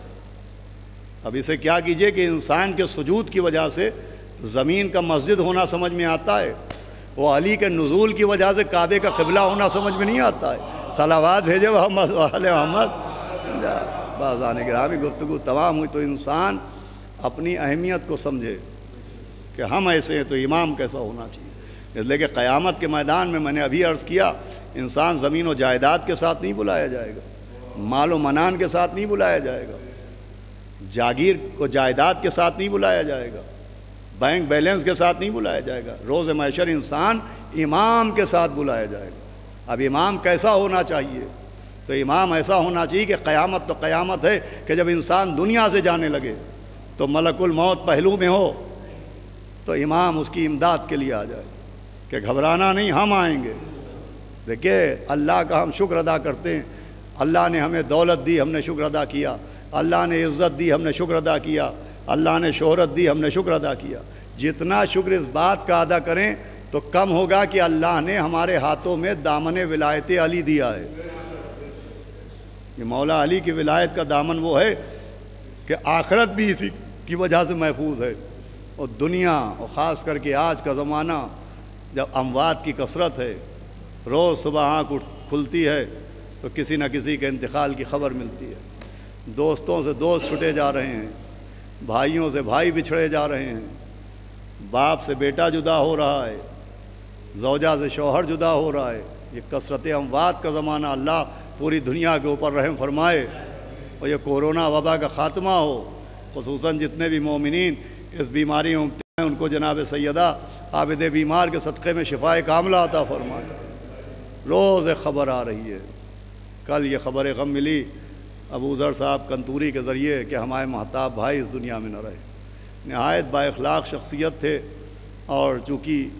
اب اسے کیا کیجئے کہ انسان کے سجود کی وجہ سے زمین کا مسجد ہونا سمجھ میں آتا ہے، وہ علی کے نزول کی وجہ سے کعبے کا قبلہ ہونا سمجھ میں نہیں آتا ہے۔ صلوات بھیجے محمد و آل محمد۔ بازان گرامی، گفتگو تمام ہوئی تو انسان اپنی اہمیت کو سمجھے کہ ہم ایسے ہیں تو امام کیسا ہونا چاہیے۔ اس لیے کہ قیامت کے میدان میں میں نے ابھی عرض کیا، انسان زمین و جائیداد کے ساتھ نہیں بلایا جائے گا، مال و منان کے ساتھ نہیں بلایا جائے گا، جاگیر کو جائیداد کے ساتھ نہیں بلایا جائے گا، بینک بیلنس کے ساتھ نہیں بلایا جائے گا۔ روز محشر انسان امام کے ساتھ بلایا جائے گا۔ اب امام کیسا ہونا چاہیے؟ تو امام ایسا ہونا چاہیے کہ قیامت تو قیامت ہے کہ جب انسان دنیا سے جانے لگے تو ملک الموت پہلو میں ہو تو امام اس کی امداد کے لیے آ جائے کہ گھبرانا نہیں، ہم آئیں گے۔ دیکھیے اللہ کا ہم شکر ادا کرتے ہیں، اللہ نے ہمیں دولت دی، ہم نے شکر ادا کیا، اللہ نے عزت دی، ہم نے شکر ادا کیا، اللہ نے شہرت دی، ہم نے شکر ادا کیا۔ جتنا شکر اس بات کا ادا کریں تو کم ہوگا کہ اللہ نے ہمارے ہاتھوں میں دامن ولایت علی دیا ہے۔ یہ مولا علی کی ولایت کا دامن وہ ہے کہ آخرت بھی اسی کی وجہ سے محفوظ ہے، اور دنیا، اور خاص کر کے آج کا زمانہ جب اموات کی کثرت ہے، روز صبح آنکھ کھلتی ہے تو کسی نہ کسی کے انتقال کی خبر ملتی ہے۔ دوستوں سے دوست چھٹے جا رہے ہیں، بھائیوں سے بھائی بچھڑے جا رہے ہیں، باپ سے بیٹا جدا ہو رہا ہے، زوجہ سے شوہر جدا ہو رہا ہے۔ یہ کثرت اموات کا زمانہ، اللہ پوری دنیا کے اوپر رحم فرمائے، اور یہ کورونا وبا کا خاتمہ ہو۔ خصوصاً جتنے بھی مومنین اس بیماری میں مبتلا ہیں ان کو جناب سیدہ عابد بیمار کے صدقے میں شفائے کاملہ عطا فرمائے۔ روز ایک خبر آ رہی ہے، کل یہ خبر غم ملی ابو ذر صاحب کنتوری کے ذریعے کہ ہمارے مہتاب بھائی اس دنیا میں نہ رہے۔ نہایت با اخلاق شخصیت تھے، اور چونکہ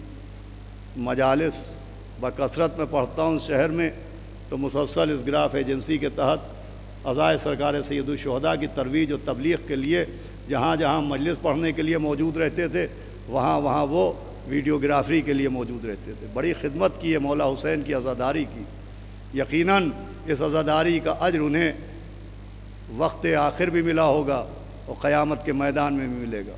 مجالس بکثرت میں پڑھتا ہوں شہر میں، تو مسلسل اس گراف ایجنسی کے تحت عزائے سرکار سید الشہداء کی ترویج و تبلیغ کے لیے جہاں جہاں مجلس پڑھنے کے لیے موجود رہتے تھے، وہاں وہاں وہ ویڈیوگرافی کے لیے موجود رہتے تھے۔ بڑی خدمت کی ہے مولا حسین کی عزاداری کی۔ یقیناً اس عزاداری کا اجر انہیں وقت آخر بھی ملا ہوگا اور قیامت کے میدان میں بھی ملے گا،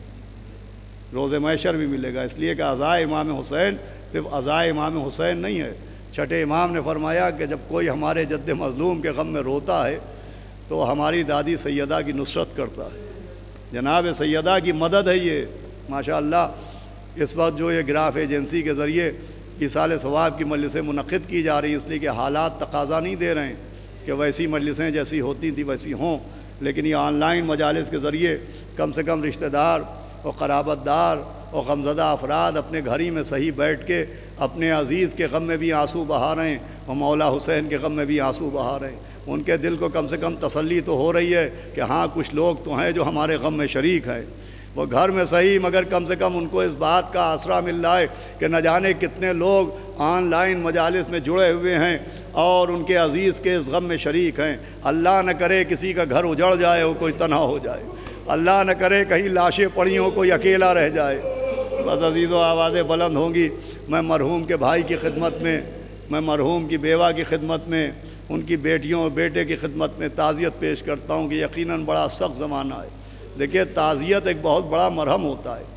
روز محشر بھی ملے گا، اس لیے کہ عزائے امام حسین صرف عزائے امام حسین نہیں ہے۔ چھٹے امام نے فرمایا کہ جب کوئی ہمارے جد مظلوم کے غم میں روتا ہے تو ہماری دادی سیدہ کی نصرت کرتا ہے، جناب سیدہ کی مدد ہے یہ۔ ماشاءاللہ اس وقت جو یہ گراف ایجنسی کے ذریعے ایصال ثواب کی مجلسیں منعقد کی جا رہی ہیں، اس لیے کہ حالات تقاضا نہیں دے رہے ہیں کہ ویسی مجلسیں جیسی ہوتی تھیں ویسی ہوں، لیکن یہ آن لائن مجالس کے ذریعے کم سے کم رشتہ دار اور قرابت دار اور غمزدہ افراد اپنے گھر ہی میں صحیح بیٹھ کے اپنے عزیز کے غم میں بھی آنسو بہا رہے ہیں اور مولا حسین کے غم میں بھی آنسو بہا رہے ہیں۔ ان کے دل کو کم سے کم تسلی تو ہو رہی ہے کہ ہاں کچھ لوگ تو ہیں جو ہمارے غم میں شریک ہیں، وہ گھر میں صحیح مگر کم سے کم ان کو اس بات کا آسرا مل رہا ہے کہ نہ جانے کتنے لوگ آن لائن مجالس میں جڑے ہوئے ہیں اور ان کے عزیز کے اس غم میں شریک ہیں۔ اللہ نہ کرے کسی کا گھر اجڑ جائے اور کوئی تنہا ہو جائے، اللہ نہ کرے کہیں لاشیں پڑی ہوں کوئی اکیلا رہ جائے۔ بس عزیزو آوازیں بلند ہوں گی، میں مرحوم کے بھائی کی خدمت میں، میں مرحوم کی بیوہ کی خدمت میں، ان کی بیٹیوں اور بیٹے کی خدمت میں تعزیت پیش کرتا ہوں کہ یقیناً بڑا سخت زمانہ ہے۔ دیکھیے تعزیت ایک بہت بڑا مرہم ہوتا ہے،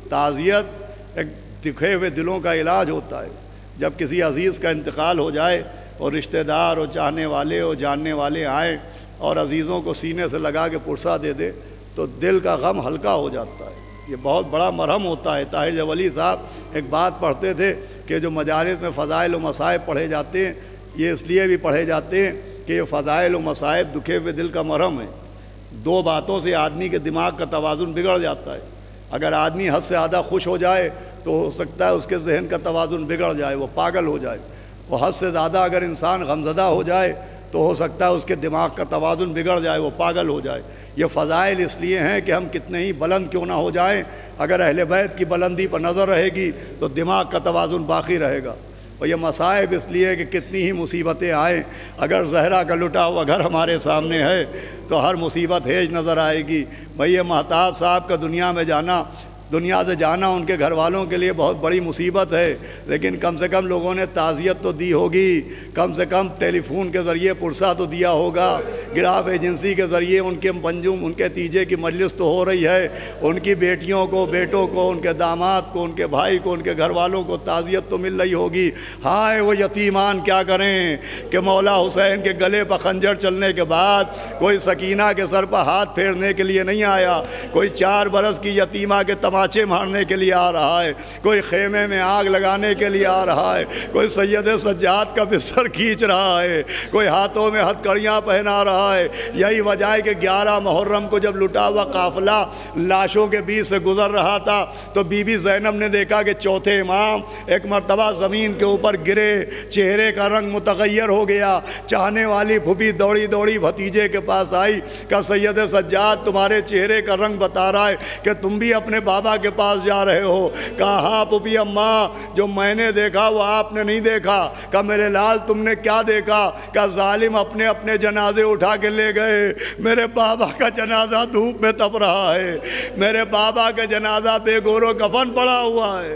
تعزیت ایک دکھے ہوئے دلوں کا علاج ہوتا ہے۔ جب کسی عزیز کا انتقال ہو جائے اور رشتہ دار اور چاہنے والے اور جاننے والے آئیں اور عزیزوں کو سینے سے لگا کے پرسا دے دے تو دل کا غم ہلکا ہو جاتا ہے، یہ بہت بڑا مرہم ہوتا ہے۔ طاہر جولی صاحب ایک بات پڑھتے تھے کہ جو مجالس میں فضائل و مصائب پڑھے جاتے ہیں یہ اس لیے بھی پڑھے جاتے ہیں کہ یہ فضائل و مصائب دکھے ہوئے دل کا مرہم ہے۔ دو باتوں سے آدمی کے دماغ کا توازن بگڑ جاتا ہے۔ اگر آدمی حد سے زیادہ خوش ہو جائے تو ہو سکتا ہے اس کے ذہن کا توازن بگڑ جائے، وہ پاگل ہو جائے، وہ حد سے زیادہ اگر انسان غمزدہ ہو جائے تو ہو سکتا ہے اس کے دماغ کا توازن بگڑ جائے، وہ پاگل ہو جائے۔ یہ فضائل اس لیے ہیں کہ ہم کتنے ہی بلند کیوں نہ ہو جائیں، اگر اہل بیت کی بلندی پر نظر رہے گی تو دماغ کا توازن باقی رہے گا۔ اور یہ مصائب اس لیے کہ کتنی ہی مصیبتیں آئیں، اگر زہرا کا لٹا ہوا گھر ہمارے سامنے ہے تو ہر مصیبت ہیج نظر آئے گی۔ بھئی یہ مہتاب صاحب کا دنیا میں جانا، دنیا سے جانا ان کے گھر والوں کے لیے بہت بڑی مصیبت ہے، لیکن کم سے کم لوگوں نے تعزیت تو دی ہوگی، کم سے کم ٹیلی فون کے ذریعے پرسہ تو دیا ہوگا، گراف ایجنسی کے ذریعے ان کے منجوم ان کے تیجے کی مجلس تو ہو رہی ہے، ان کی بیٹیوں کو، بیٹوں کو، ان کے داماد کو، ان کے بھائی کو، ان کے گھر والوں کو تعزیت تو مل رہی ہوگی۔ ہائے وہ یتیمان کیا کریں کہ مولا حسین کے گلے پر خنجر چلنے کے بعد کوئی سکینہ کے سر پر ہاتھ پھیرنے کے لیے نہیں آیا، کوئی چار برس کی یتیمہ کے تماشے مارنے کے لیے آ رہا ہے، کوئی خیمے میں آگ لگانے کے لیے آ رہا ہے، کوئی سید سجاد کا بستر کھینچ رہا ہے، کوئی ہاتھوں میں ہتھ کڑیاں پہنا رہا ہے۔ یہی وجہ ہے کہ گیارہ محرم کو جب لٹا ہوا قافلہ لاشوں کے بیچ سے گزر رہا تھا تو بی بی زینب نے دیکھا کہ چوتھے امام ایک مرتبہ زمین کے اوپر گرے، چہرے کا رنگ متغیر ہو گیا۔ چاہنے والی پھوپھی دوڑی دوڑی بھتیجے کے پاس آئی، کہا سید سجاد تمہارے چہرے کا رنگ بتا رہا ہے کہ تم بھی اپنے بابا کے پاس جا رہے ہو۔ کہا ہاں پھوپھی اماں، جو میں نے دیکھا وہ آپ نے نہیں دیکھا۔ کہا میرے لال تم نے کیا دیکھا؟ کہا ظالم اپنے اپنے جنازے اٹھا کے لے گئے، میرے بابا کا جنازہ دھوپ میں تپ رہا ہے، میرے بابا کا جنازہ بے گور و کفن پڑا ہوا ہے۔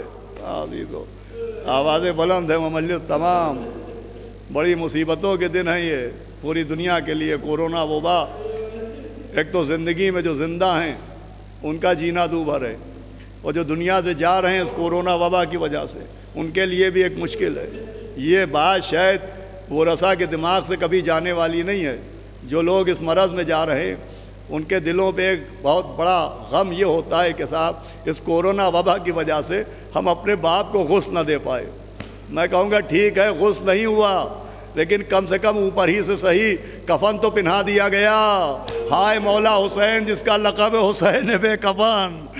آوازیں بلند ہیں مملک تمام، بڑی مصیبتوں کے دن ہیں یہ پوری دنیا کے لیے۔ کورونا وبا، ایک تو زندگی میں جو زندہ ہیں ان کا جینا دو بھر ہے، اور جو دنیا سے جا رہے ہیں اس کورونا وبا کی وجہ سے ان کے لیے بھی ایک مشکل ہے۔ یہ بات شاید وہ رسا کے دماغ سے کبھی جانے والی نہیں ہے۔ جو لوگ اس مرض میں جا رہے ہیں ان کے دلوں پہ ایک بہت بڑا غم یہ ہوتا ہے کہ صاحب اس کورونا وبا کی وجہ سے ہم اپنے باپ کو غسل نہ دے پائے۔ میں کہوں گا ٹھیک ہے غسل نہیں ہوا لیکن کم سے کم اوپر ہی سے صحیح کفن تو پہنا دیا گیا۔ ہائے مولا حسین جس کا لقب ہے حسین بے کفن،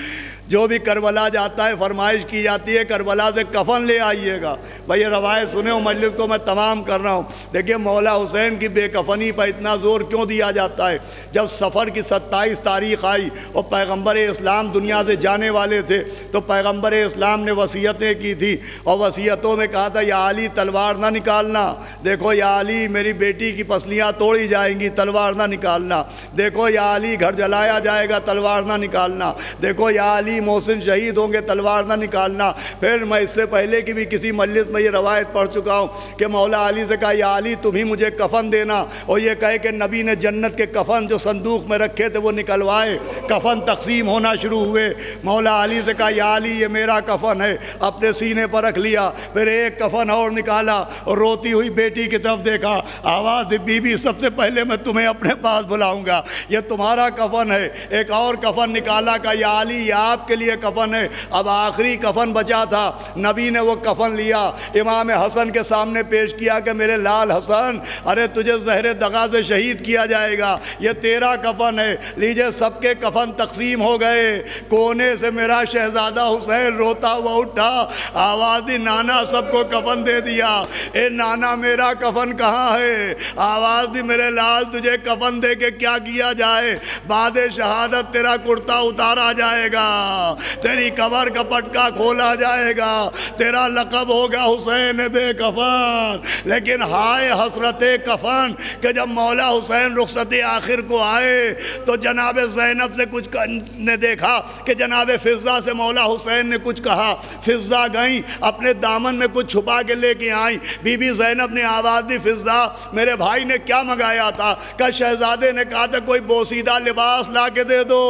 جو بھی کربلا جاتا ہے فرمائش کی جاتی ہے کربلا سے کفن لے آئیے گا۔ بھئی یہ روایت سنے ہو، مجلس کو میں تمام کر رہا ہوں۔ دیکھیں مولا حسین کی بے کفنی پر اتنا زور کیوں دیا جاتا ہے؟ جب سفر کی ستائیس تاریخ آئی اور پیغمبر اسلام دنیا سے جانے والے تھے تو پیغمبر اسلام نے وصیتیں کی تھی اور وصیتوں میں کہا تھا یا علی تلوار نہ نکالنا، دیکھو یا علی میری بیٹی کی پسلیاں توڑی جائیں گی، تلوار نہ نکالنا، دیکھو یا علی گھر جلایا جائے گا، تلوار نہ نکالنا، دیکھو یا علی محسن شہید ہوں گے، تلوار نہ نکالنا۔ پھر میں اس سے پہلے کی بھی کسی مجلس میں یہ روایت پڑھ چکا ہوں کہ مولا علی سے کہا یا علی تم ہی مجھے کفن دینا، اور یہ کہے کہ نبی نے جنت کے کفن جو صندوق میں رکھے تھے وہ نکلوائے، کفن تقسیم ہونا شروع ہوئے۔ مولا علی سے کہا یا علی یہ میرا کفن ہے، اپنے سینے پر رکھ لیا، پھر ایک کفن اور نکالا اور روتی ہوئی بیٹی کی طرف دیکھا، آواز دی بی بی سب سے پہلے میں تمہیں اپنے پاس بلاؤں گا، یہ تمہارا کفن ہے۔ ایک اور کفن نکالا، کہا یا علی یہ آپ کے لیے کفن ہے۔ اب آخری کفن بچا تھا، نبی نے وہ کفن لیا، امام حسن کے سامنے پیش کیا کہ میرے لال حسن، ارے تجھے زہر دغا سے شہید کیا جائے گا، یہ تیرا کفن ہے، لیجئے سب کے کفن تقسیم ہو گئے۔ کونے سے میرا شہزادہ حسین روتا ہوا اٹھا، آواز دی نانا سب کو کفن دے دیا، اے نانا میرا کفن کہاں ہے؟ آواز دی میرے لال تجھے کفن دے کے کیا کیا جائے؟ بعد شہادت تیرا کرتا اتارا جائے گا، تیری قبر کا پٹکا کھولا جائے گا، تیرا لقب ہوگا حسین بے کفن۔ لیکن ہائے حسرت کفن کہ جب مولا حسین رخصت آخر کو آئے تو جناب زینب سے کچھ نے دیکھا کہ جناب فضہ سے مولا حسین نے کچھ کہا، فضہ گئیں اپنے دامن میں کچھ چھپا کے لے کے آئیں، بی بی زینب نے آواز دی فضہ میرے بھائی نے کیا منگایا تھا؟ کہ شہزادے نے کہا تھا کوئی بوسیدہ لباس لا کے دے دو۔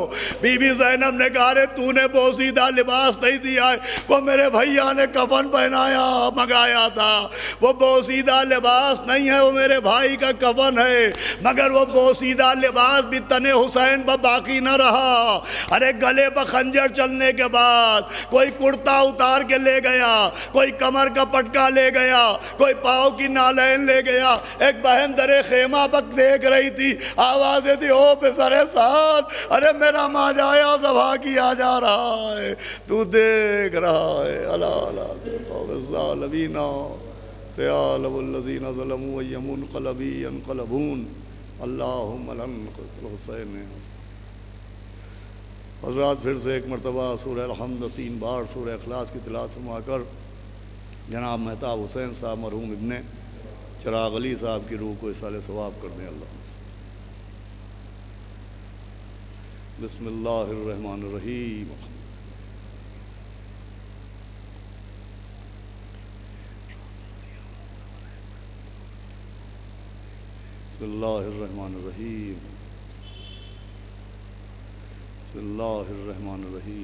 بی بی زینب نے کہا رے تو نے بوسیدہ لباس نہیں دیا ہے، وہ میرے بھائیہ نے کفن پہنایا منگایا تھا، وہ بوسیدہ لباس نہیں ہے، وہ میرے بھائی کا کفن ہے، مگر وہ بوسیدہ لباس بھی تن حسین پر باقی نہ رہا۔ ارے گلے پر خنجر چلنے کے بعد کوئی کرتا اتار کے لے گیا، کوئی کمر کا پٹکا لے گیا، کوئی پاؤں کی نالین لے گیا۔ ایک بہن در خیمہ بک دیکھ رہی تھی، آوازیں تھی او پسر ساتھ، ارے میرا ماجایا ذبح کیا جا رہا ہے، تو دیکھ رہا ہے۔ اللہ اللہ الظالمین سیالب الذین ظلموا ایم منقلبی ینقلبون اللہم لنقتل حسین۔ حضرات پھر سے ایک مرتبہ سورہ الحمد تین بار سورہ اخلاص کی تلاوت فرما کر جناب مہتاب حسین صاحب مرحوم ابن چراغ علی صاحب کی روح کو اصال ثواب کر دیں۔ اللہ بسم اللہ الرحمن الرحیم۔ بسم اللہ الرحمن الرحیم۔ بسم اللہ الرحمن الرحیم۔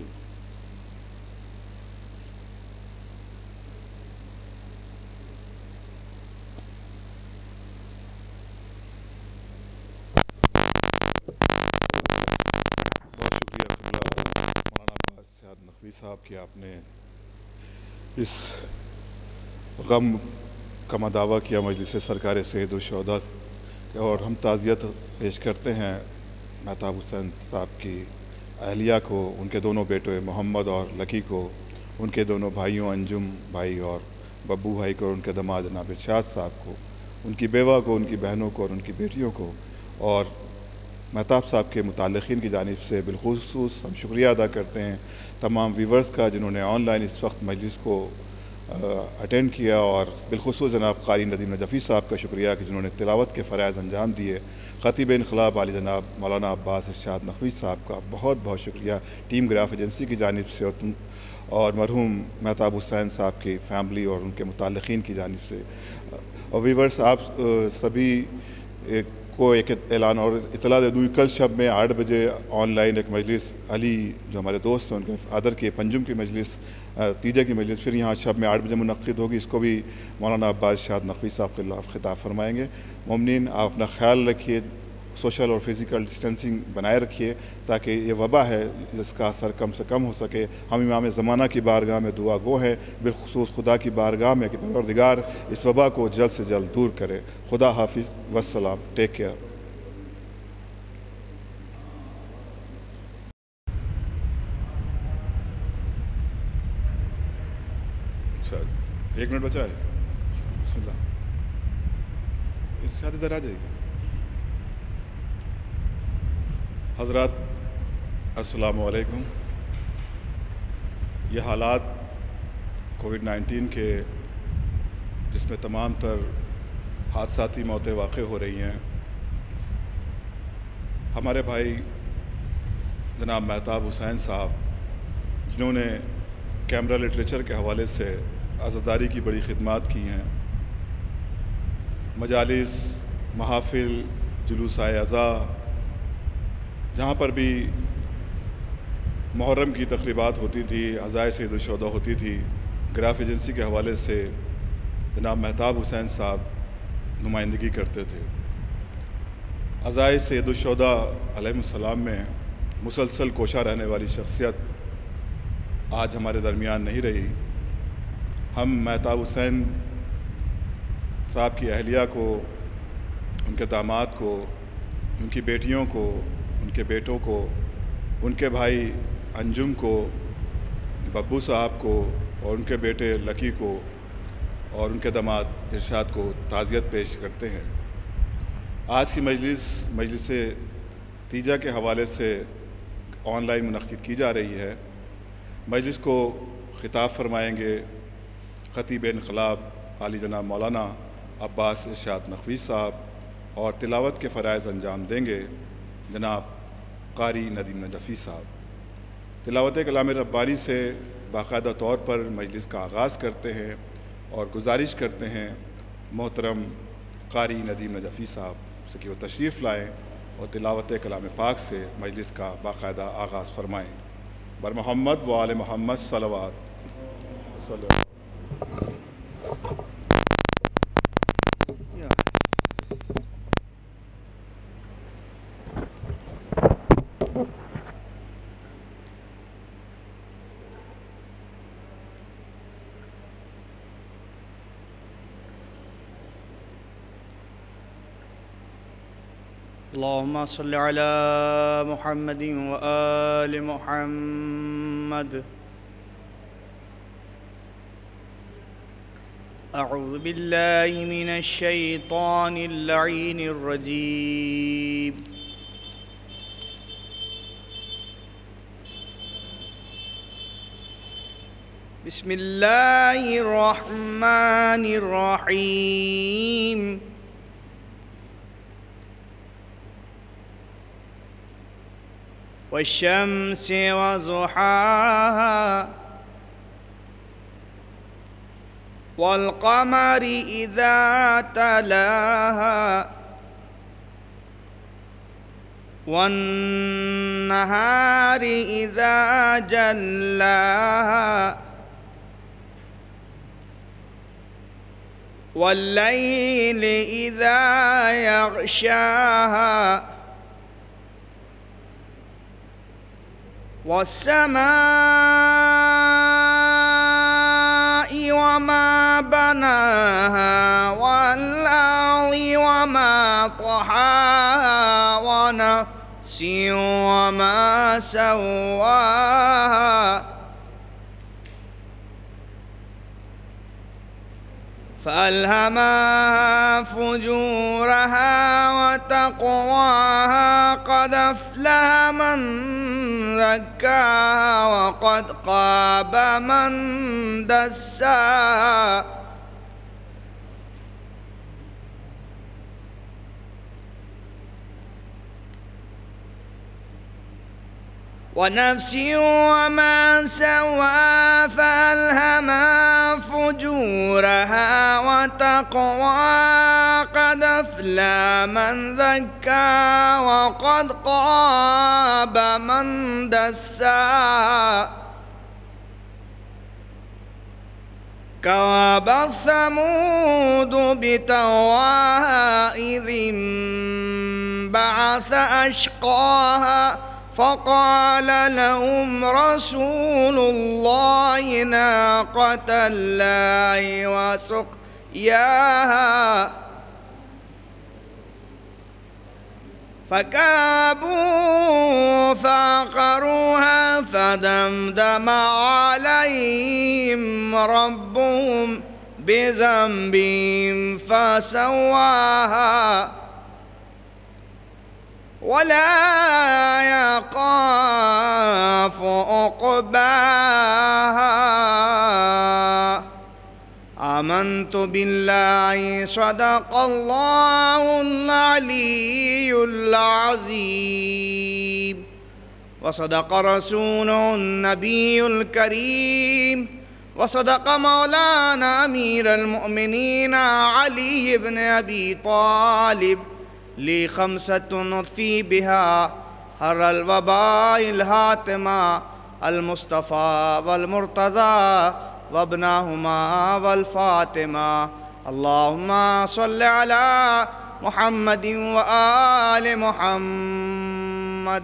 نقوی صاحب کہ آپ نے اس غم کا مداوع کیا مجلس سرکار سید الشہداء، اور ہم تعزیت پیش کرتے ہیں مہتاب حسین صاحب کی اہلیہ کو، ان کے دونوں بیٹے محمد اور لکی کو، ان کے دونوں بھائیوں انجم بھائی اور ببو بھائی کو، اور ان کے داماد جناب ارشاد صاحب کو، ان کی بیوہ کو، ان کی بہنوں کو اور ان کی بیٹیوں کو، اور مہتاب صاحب کے متعلقین کی جانب سے بالخصوص ہم شکریہ ادا کرتے ہیں تمام ویورز کا جنہوں نے آن لائن اس وقت مجلس کو اٹینڈ کیا، اور بالخصوص جناب قاری ندیم نجفی صاحب کا شکریہ کہ جنہوں نے تلاوت کے فرائض انجام دیے، خطیب انقلاب علی جناب مولانا عباس ارشاد نقوی صاحب کا بہت بہت شکریہ ٹیم گراف ایجنسی کی جانب سے، اور اور مرحوم مہتاب حسین صاحب کی فیملی اور ان کے متعلقین کی جانب سے۔ اور ویورز آپ سبھی کو ایک اعلان اور اطلاع دے دوں، کل شب میں آٹھ بجے آن لائن ایک مجلس علی جو ہمارے دوست ہیں ان کے فادر کے پنجم کی مجلس، تیجے کی مجلس پھر یہاں شب میں آٹھ بجے منعقد ہوگی، اس کو بھی مولانا عباس ارشاد نقوی صاحب کے خلاف خطاب فرمائیں گے۔ مومنین آپ اپنا خیال رکھیے، سوشل اور فزیکل ڈسٹینسنگ بنائے رکھیے تاکہ یہ وبا ہے جس کا اثر کم سے کم ہو سکے۔ ہم امام زمانہ کی بارگاہ میں دعا گو ہیں، بالخصوص خدا کی بارگاہ میں کہ پروردگار اس وبا کو جلد سے جلد دور کرے۔ خدا حافظ والسلام، ٹیک کیئر۔ اچھا ایک منٹ بچا ہے، بسم اللہ، ارشاد ادھر آ جائے گی۔ حضرات السلام علیکم۔ یہ حالات کووڈ نائنٹین کے جس میں تمام تر حادثاتی موتیں واقع ہو رہی ہیں، ہمارے بھائی جناب مہتاب حسین صاحب جنہوں نے کیمرہ لٹریچر کے حوالے سے عزاداری کی بڑی خدمات کی ہیں، مجالس، محافل، جلوس عزا، جہاں پر بھی محرم کی تقریبات ہوتی تھی، عزائے سید الشہداء ہوتی تھی، گراف ایجنسی کے حوالے سے جناب مہتاب حسین صاحب نمائندگی کرتے تھے۔ عزائے سید الشہداء علیہ السلام میں مسلسل کوشاں رہنے والی شخصیت آج ہمارے درمیان نہیں رہی۔ ہم مہتاب حسین صاحب کی اہلیہ کو، ان کے داماد کو، ان کی بیٹیوں کو، ان کے بیٹوں کو، ان کے بھائی انجم کو، ببو صاحب کو اور ان کے بیٹے لکی کو اور ان کے داماد ارشاد کو تعزیت پیش کرتے ہیں۔ آج کی مجلس مجلس تیجا کے حوالے سے آن لائن منعقد کی جا رہی ہے۔ مجلس کو خطاب فرمائیں گے خطیب انقلاب عالی جناب مولانا عباس ارشاد نقوی صاحب، اور تلاوت کے فرائض انجام دیں گے جناب قاری ندیم نجفی صاحب۔ تلاوت کلام ربانی سے باقاعدہ طور پر مجلس کا آغاز کرتے ہیں اور گزارش کرتے ہیں محترم قاری ندیم نجفی صاحب سے کہ وہ تشریف لائیں اور تلاوت کلام پاک سے مجلس کا باقاعدہ آغاز فرمائیں۔ بر محمد و آل محمد صلوات صلوات۔
اللهم صل على محمد وآل محمد۔ اعوذ باللہ من الشیطان اللعین الرجیم۔ بسم اللہ الرحمن الرحیم۔ والشمس وضحاها والقمر إذا تلاها والنهار إذا جلاها والليل إذا يغشاها والسماء وما بناها والأرض وما طحاها ونفس وما سواها فألهمها فجورها وتقواها قد أفلح من زكاها وقد خاب من دساها ونفس وما سواها فألهمها فجورها وتقواها قد أفلح من زكاها وقد خاب من دساها كذبت ثمود بتقواها إذ انبعث أشقاها فقال لهم رسول الله ناقة الله وسقياها فكذبوه فعقروها فدمدم عليهم ربهم بذنبهم فسواها ولا يخاف عقباها. آمنت بالله صدق الله العلي العظيم وصدق رسوله النبي الكريم وصدق مولانا أمير المؤمنين علي بن أبي طالب لي خمسة نطفي بها هر الوباء الهاتمة المصطفى والمرتضى وابناهما والفاطمة. اللهم صل على محمد وآل محمد.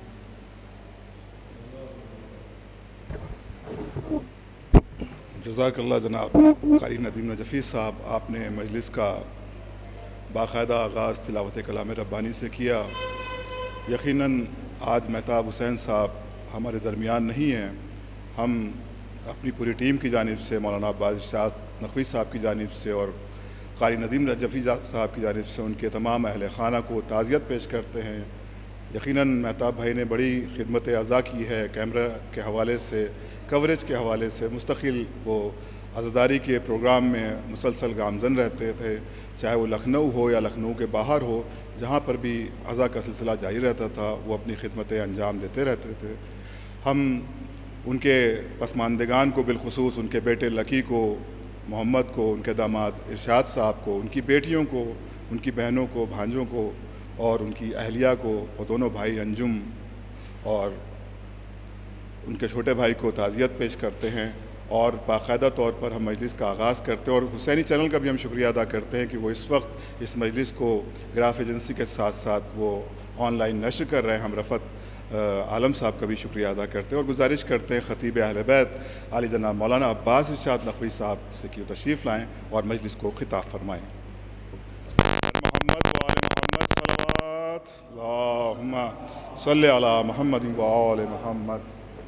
جزاک اللہ جناب قاری ندیم نجفی صاحب، آپ نے مجلس کا باقاعدہ آغاز تلاوت کلام ربانی سے کیا. یقیناً آج مہتاب حسین صاحب ہمارے درمیان نہیں ہیں. ہم اپنی پوری ٹیم کی جانب سے، مولانا عباس ارشاد نقوی صاحب کی جانب سے اور قاری ندیم نجفی صاحب کی جانب سے ان کے تمام اہل خانہ کو تعزیت پیش کرتے ہیں. یقیناً مہتاب بھائی نے بڑی خدمت عزا کی ہے. کیمرہ کے حوالے سے، کوریج کے حوالے سے مستقل وہ عزاداری کے پروگرام میں مسلسل گامزن رہتے تھے، چاہے وہ لکھنؤ ہو یا لکھنؤ کے باہر ہو، جہاں پر بھی عزا کا سلسلہ جاری رہتا تھا وہ اپنی خدمتیں انجام دیتے رہتے تھے. ہم ان کے پسماندگان کو، بالخصوص ان کے بیٹے لکی کو، محمد کو، ان کے داماد ارشاد صاحب کو، ان کی بیٹیوں کو، ان کی بہنوں کو، بھانجوں کو اور ان کی اہلیہ کو، وہ دونوں بھائی انجم اور ان کے چھوٹے بھائی کو تعزیت پیش کرتے ہیں. اور باقاعدہ طور پر ہم مجلس کا آغاز کرتے ہیں اور حسینی چینل کا بھی ہم شکریہ ادا کرتے ہیں کہ وہ اس وقت اس مجلس کو گراف ایجنسی کے ساتھ ساتھ وہ آن لائن نشر کر رہے ہیں. ہم رفعت عالم صاحب کا بھی شکریہ ادا کرتے ہیں اور گزارش کرتے ہیں خطیب اہل بیت عالی جناب مولانا عباس ارشاد نقوی صاحب سے کہ تشریف لائیں اور مجلس کو خطاب فرمائیں. محمد و آل محمد صلوات اللہم صلی علی محمد و آل محمد.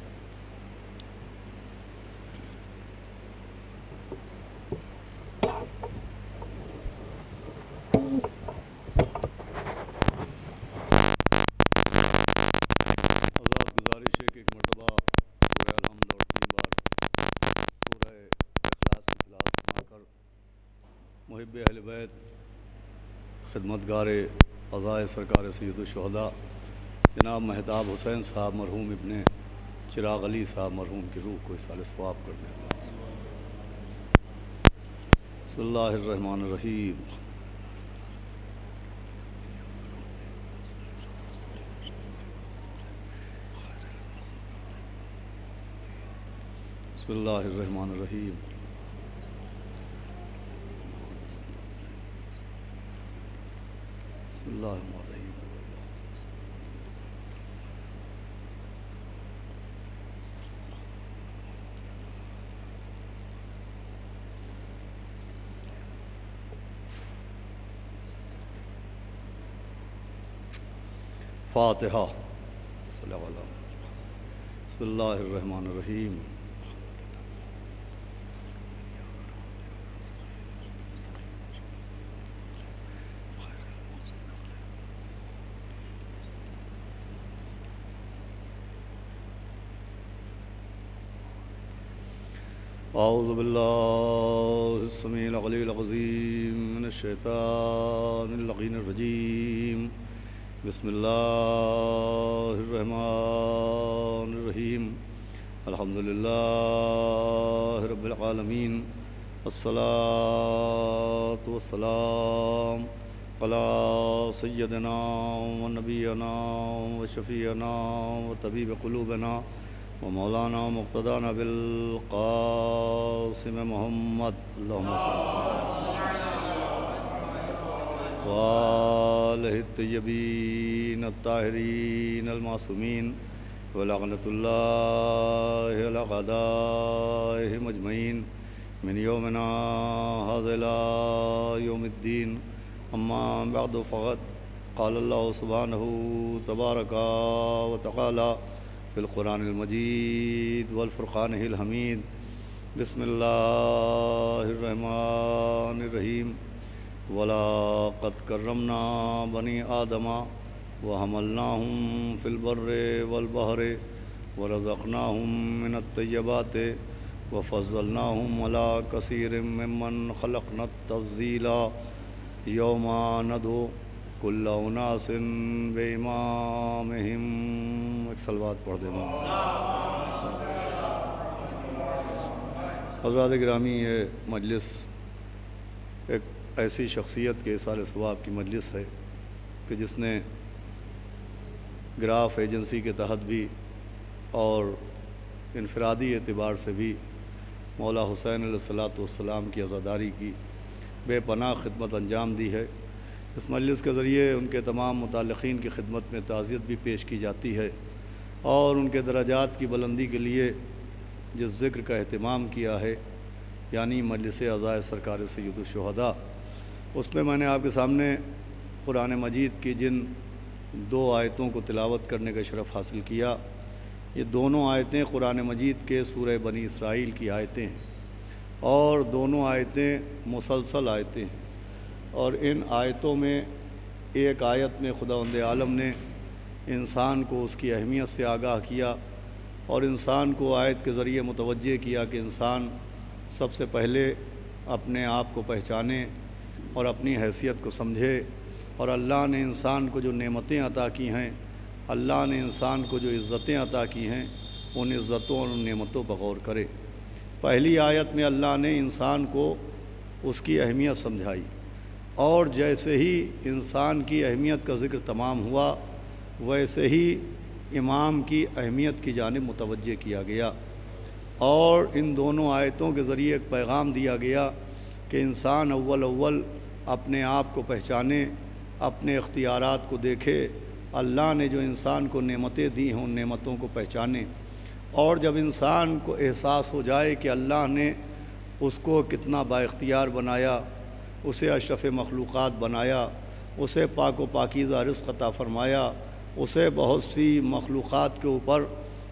محب اہل بیت، خدمتگار عزائے سرکار سید الشہداء جناب مہتاب حسین صاحب مرحوم ابن چراغ علی صاحب مرحوم کی روح کو اصال ثواب کرنے. بسم اللہ الرحمن الرحیم. بسم اللہ الرحمن الرحیم. بسم اللہ الرحمن الرحیم. فاتحہ. صلی اللہ علیہ. بسم اللہ الرحمن الرحیم. اعوذ باللہ السمیع العلیہ العظیم من الشیطان اللعین الرجیم. بسم اللہ الرحمن الرحیم. الحمدللہ رب العالمین. الصلاة والسلام علی سیدنا و نبینا و شفیعنا و طبیب قلوبنا و مولانا مقتدانا بالقاسم محمد اللہم صلی وآلہ الطیبین الطاہرین المعصومین ولعنۃ اللہ علی اعدائہم اجمعین من یومنا ھذا الی یوم الدین. اما بعد فقد قال اللہ سبحانہ تبارک و تعالی فی القرآن المجید والفرقان الحمید بسم اللہ الرحمن الرحیم وَلَقَدْ كَرَّمْنَا بَنِي آدَمَ وَحَمَلْنَاهُمْ فِي الْبَرِّ وَالْبَحْرِ وَرَزَقْنَاهُمْ مِنَ الطَّيِّبَاتِ وَفَضَّلْنَاهُمْ عَلَىٰ كَثِيرٍ مِّمَّنْ خَلَقْنَا تَفْضِيلًا يَوْمَ نَدْعُو كُلَّ أُنَاسٍ بِإِمَامِهِمْ۔ ایک صلوات پڑھ دیں۔ حضرات گرامی، یہ مجلس ایک ایسی شخصیت کے اِیصال ثواب کی مجلس ہے کہ جس نے گراف ایجنسی کے تحت بھی اور انفرادی اعتبار سے بھی مولا حسین علیہ الصلاۃ والسلام کی عزاداری کی بے پناہ خدمت انجام دی ہے۔ اس مجلس کے ذریعے ان کے تمام متعلقین کی خدمت میں تعزیت بھی پیش کی جاتی ہے اور ان کے درجات کی بلندی کے لیے جس ذکر کا اہتمام کیا ہے، یعنی مجلس عزائے سرکار سید الشہداء، اس میں میں نے آپ کے سامنے قرآن مجید کی جن دو آیتوں کو تلاوت کرنے کا شرف حاصل کیا، یہ دونوں آیتیں قرآن مجید کے سورہ بنی اسرائیل کی آیتیں ہیں اور دونوں آیتیں مسلسل آیتیں ہیں، اور ان آیتوں میں ایک آیت میں خداوند عالم نے انسان کو اس کی اہمیت سے آگاہ کیا اور انسان کو آیت کے ذریعے متوجہ کیا کہ انسان سب سے پہلے اپنے آپ کو پہچانے اور اپنی حیثیت کو سمجھے، اور اللہ نے انسان کو جو نعمتیں عطا کی ہیں، اللہ نے انسان کو جو عزتیں عطا کی ہیں، ان عزتوں اور ان نعمتوں پر غور کرے۔ پہلی آیت میں اللہ نے انسان کو اس کی اہمیت سمجھائی، اور جیسے ہی انسان کی اہمیت کا ذکر تمام ہوا ویسے ہی امام کی اہمیت کی جانب متوجہ کیا گیا، اور ان دونوں آیتوں کے ذریعے ایک پیغام دیا گیا کہ انسان اول اول اپنے آپ کو پہچانے، اپنے اختیارات کو دیکھے، اللہ نے جو انسان کو نعمتیں دی ہیں ان نعمتوں کو پہچانے، اور جب انسان کو احساس ہو جائے کہ اللہ نے اس کو کتنا با اختیار بنایا، اسے اشرف مخلوقات بنایا، اسے پاک و پاکیزہ رزق عطا فرمایا، اسے بہت سی مخلوقات کے اوپر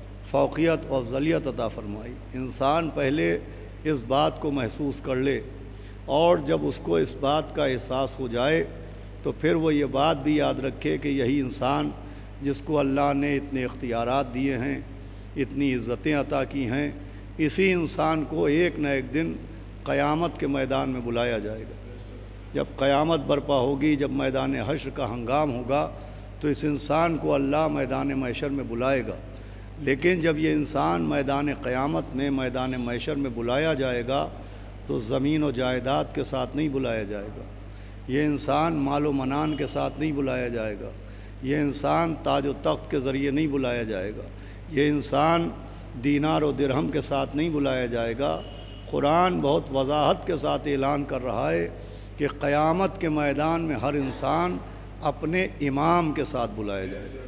فوقیت اور افضلیت عطا فرمائی، انسان پہلے اس بات کو محسوس کر لے، اور جب اس کو اس بات کا احساس ہو جائے تو پھر وہ یہ بات بھی یاد رکھے کہ یہی انسان جس کو اللہ نے اتنے اختیارات دیے ہیں، اتنی عزتیں عطا کی ہیں، اسی انسان کو ایک نہ ایک دن قیامت کے میدان میں بلایا جائے گا۔ جب قیامت برپا ہوگی، جب میدان حشر کا ہنگام ہوگا تو اس انسان کو اللہ میدان محشر میں بلائے گا، لیکن جب یہ انسان میدان قیامت میں میدان محشر میں بلایا جائے گا تو زمین و جائیداد کے ساتھ نہیں بلایا جائے گا، یہ انسان مال و منان کے ساتھ نہیں بلایا جائے گا، یہ انسان تاج و تخت کے ذریعے نہیں بلایا جائے گا، یہ انسان دینار و درہم کے ساتھ نہیں بلایا جائے گا۔ قرآن بہت وضاحت کے ساتھ اعلان کر رہا ہے کہ قیامت کے میدان میں ہر انسان اپنے امام کے ساتھ بلایا جائے گا۔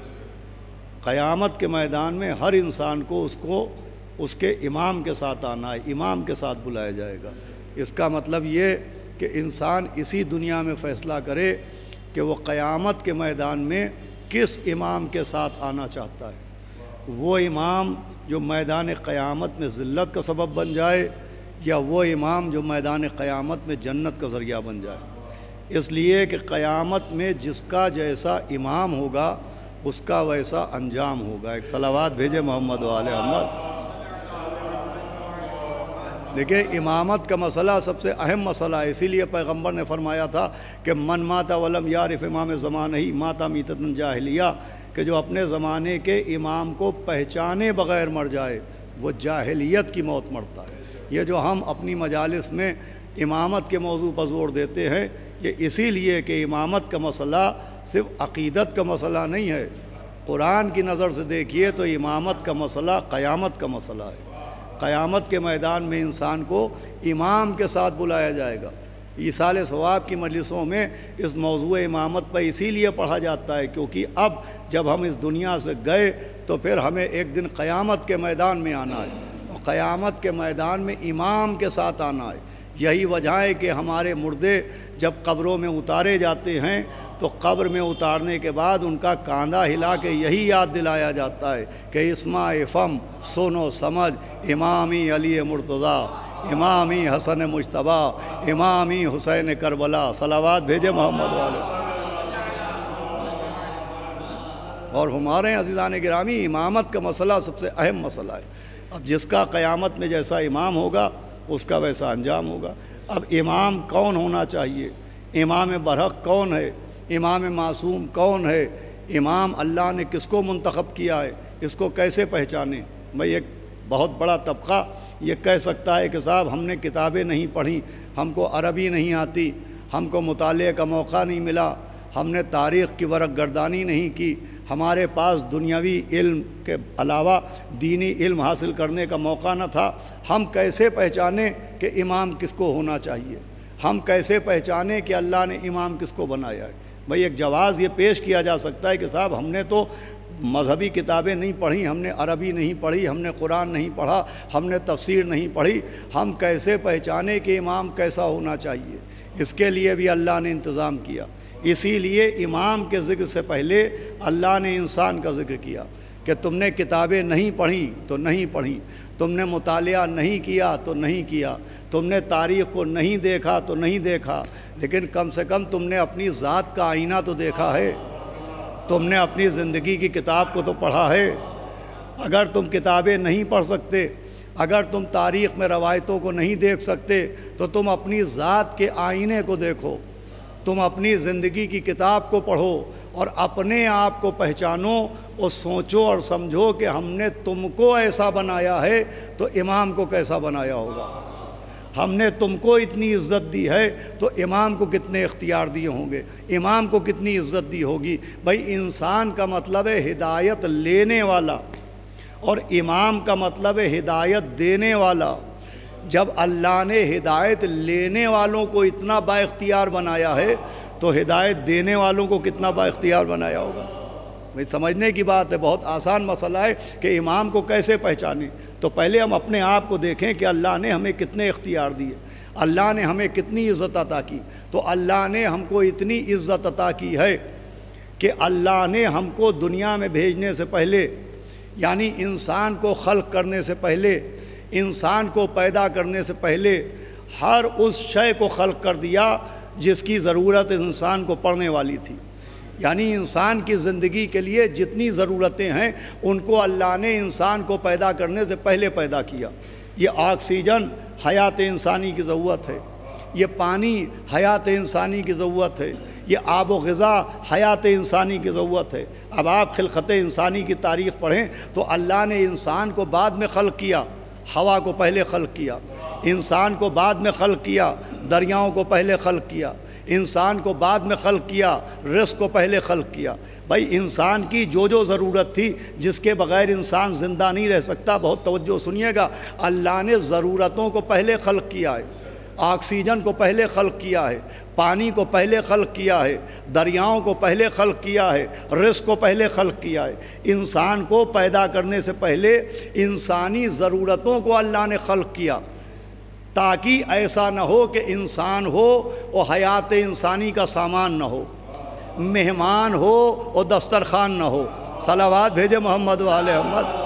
قیامت کے میدان میں ہر انسان کو اس کو اس کے امام کے ساتھ آنا ہے، امام کے ساتھ بلایا جائے گا۔ اس کا مطلب یہ کہ انسان اسی دنیا میں فیصلہ کرے کہ وہ قیامت کے میدان میں کس امام کے ساتھ آنا چاہتا ہے، وہ امام جو میدان قیامت میں ذلت کا سبب بن جائے، یا وہ امام جو میدان قیامت میں جنت کا ذریعہ بن جائے۔ اس لیے کہ قیامت میں جس کا جیسا امام ہوگا اس کا ویسا انجام ہوگا۔ ایک صلوات بھیجے محمد و آل محمد۔ دیکھیں، امامت کا مسئلہ سب سے اہم مسئلہ ہے، اسی لیے پیغمبر نے فرمایا تھا کہ من ماتا ولم یعرف امام زمانہ ہی ماتا میتۃ جاہلیہ، کہ جو اپنے زمانے کے امام کو پہچانے بغیر مر جائے وہ جاہلیت کی موت مرتا ہے۔ یہ جو ہم اپنی مجالس میں امامت کے موضوع پر زور دیتے ہیں، یہ اسی لیے کہ امامت کا مسئلہ صرف عقیدت کا مسئلہ نہیں ہے، قرآن کی نظر سے دیکھیے تو امامت کا مسئلہ قیامت کا مسئلہ ہے۔ قیامت کے میدان میں انسان کو امام کے ساتھ بلایا جائے گا۔ ایصال ثواب کی مجلسوں میں اس موضوع امامت پر اسی لیے پڑھا جاتا ہے کیونکہ اب جب ہم اس دنیا سے گئے تو پھر ہمیں ایک دن قیامت کے میدان میں آنا ہے، اور قیامت کے میدان میں امام کے ساتھ آنا ہے۔ یہی وجہ ہے کہ ہمارے مردے جب قبروں میں اتارے جاتے ہیں تو قبر میں اتارنے کے بعد ان کا کاندھا ہلا کے یہی یاد دلایا جاتا ہے کہ اسمع فم سن و سمجھ امامی علی مرتضیٰ، امامی حسن مجتبیٰ، امامی حسین کربلا، صلوات بھیجے محمد والے۔ اور ہمارے عزیزان گرامی، امامت کا مسئلہ سب سے اہم مسئلہ ہے۔ اب جس کا قیامت میں جیسا امام ہوگا اس کا ویسا انجام ہوگا۔ اب امام کون ہونا چاہیے؟ امام برحق کون ہے؟ امام معصوم کون ہے؟ امام اللہ نے کس کو منتخب کیا ہے؟ اس کو کیسے پہچانے؟ بھئی ایک بہت بڑا طبقہ یہ کہہ سکتا ہے کہ صاحب ہم نے کتابیں نہیں پڑھیں، ہم کو عربی نہیں آتی، ہم کو مطالعے کا موقع نہیں ملا، ہم نے تاریخ کی ورق گردانی نہیں کی، ہمارے پاس دنیاوی علم کے علاوہ دینی علم حاصل کرنے کا موقع نہ تھا، ہم کیسے پہچانیں کہ امام کس کو ہونا چاہیے؟ ہم کیسے پہچانیں کہ اللہ نے امام کس کو بنایا ہے؟ بھئی ایک جواز یہ پیش کیا جا سکتا ہے کہ صاحب ہم نے تو مذہبی کتابیں نہیں پڑھی، ہم نے عربی نہیں پڑھی، ہم نے قرآن نہیں پڑھا، ہم نے تفسیر نہیں پڑھی، ہم کیسے پہچانیں کہ امام کیسا ہونا چاہیے؟ اس کے لیے بھی اللہ نے انتظام کیا۔ اسی لیے امام کے ذکر سے پہلے اللہ نے انسان کا ذکر کیا کہ تم نے کتابیں نہیں پڑھیں تو نہیں پڑھیں، تم نے مطالعہ نہیں کیا تو نہیں کیا، تم نے تاریخ کو نہیں دیکھا تو نہیں دیکھا، لیکن کم سے کم تم نے اپنی ذات کا آئینہ تو دیکھا ہے، تم نے اپنی زندگی کی کتاب کو تو پڑھا ہے۔ اگر تم کتابیں نہیں پڑھ سکتے، اگر تم تاریخ میں روایتوں کو نہیں دیکھ سکتے تو تم اپنی ذات کے آئینے کو دیکھو، تم اپنی زندگی کی کتاب کو پڑھو اور اپنے آپ کو پہچانو اور سوچو اور سمجھو کہ ہم نے تم کو ایسا بنایا ہے تو امام کو کیسا بنایا ہوگا۔ ہم نے تم کو اتنی عزت دی ہے تو امام کو کتنے اختیار دیے ہوں گے، امام کو کتنی عزت دی ہوگی۔ بھئی انسان کا مطلب ہے ہدایت لینے والا اور امام کا مطلب ہے ہدایت دینے والا۔ جب اللہ نے ہدایت لینے والوں کو اتنا با اختیار بنایا ہے تو ہدایت دینے والوں کو کتنا با اختیار بنایا ہوگا۔ بھئی سمجھنے کی بات ہے، بہت آسان مسئلہ ہے کہ امام کو کیسے پہچانیں۔ تو پہلے ہم اپنے آپ کو دیکھیں کہ اللہ نے ہمیں کتنے اختیار دیے، اللہ نے ہمیں کتنی عزت عطا کی۔ تو اللہ نے ہم کو اتنی عزت عطا کی ہے کہ اللہ نے ہم کو دنیا میں بھیجنے سے پہلے، یعنی انسان کو خلق کرنے سے پہلے، انسان کو پیدا کرنے سے پہلے ہر اس شے کو خلق کر دیا جس کی ضرورت انسان کو پڑنے والی تھی۔ یعنی انسان کی زندگی کے لیے جتنی ضرورتیں ہیں ان کو اللہ نے انسان کو پیدا کرنے سے پہلے پیدا کیا۔ یہ آکسیجن حیات انسانی کی ضرورت ہے، یہ پانی حیات انسانی کی ضرورت ہے، یہ آب و غذا حیات انسانی کی ضرورت ہے۔ اب آپ خلقت انسانی کی تاریخ پڑھیں تو اللہ نے انسان کو بعد میں خلق کیا، ہوا کو پہلے خلق کیا، انسان کو بعد میں خلق کیا، دریاؤں کو پہلے خلق کیا، انسان کو بعد میں خلق کیا، رزق کو پہلے خلق کیا۔ بھائی انسان کی جو جو ضرورت تھی جس کے بغیر انسان زندہ نہیں رہ سکتا، بہت توجہ سنیے گا، اللہ نے ضرورتوں کو پہلے خلق کیا ہے۔ آکسیجن کو پہلے خلق کیا ہے، پانی کو پہلے خلق کیا ہے، دریاؤں کو پہلے خلق کیا ہے، رزق کو پہلے خلق کیا ہے۔ انسان کو پیدا کرنے سے پہلے انسانی ضرورتوں کو اللہ نے خلق کیا تاکہ ایسا نہ ہو کہ انسان ہو اور حیات انسانی کا سامان نہ ہو، مہمان ہو اور دسترخوان نہ ہو۔ صلوات بھیجے محمد والے محمد۔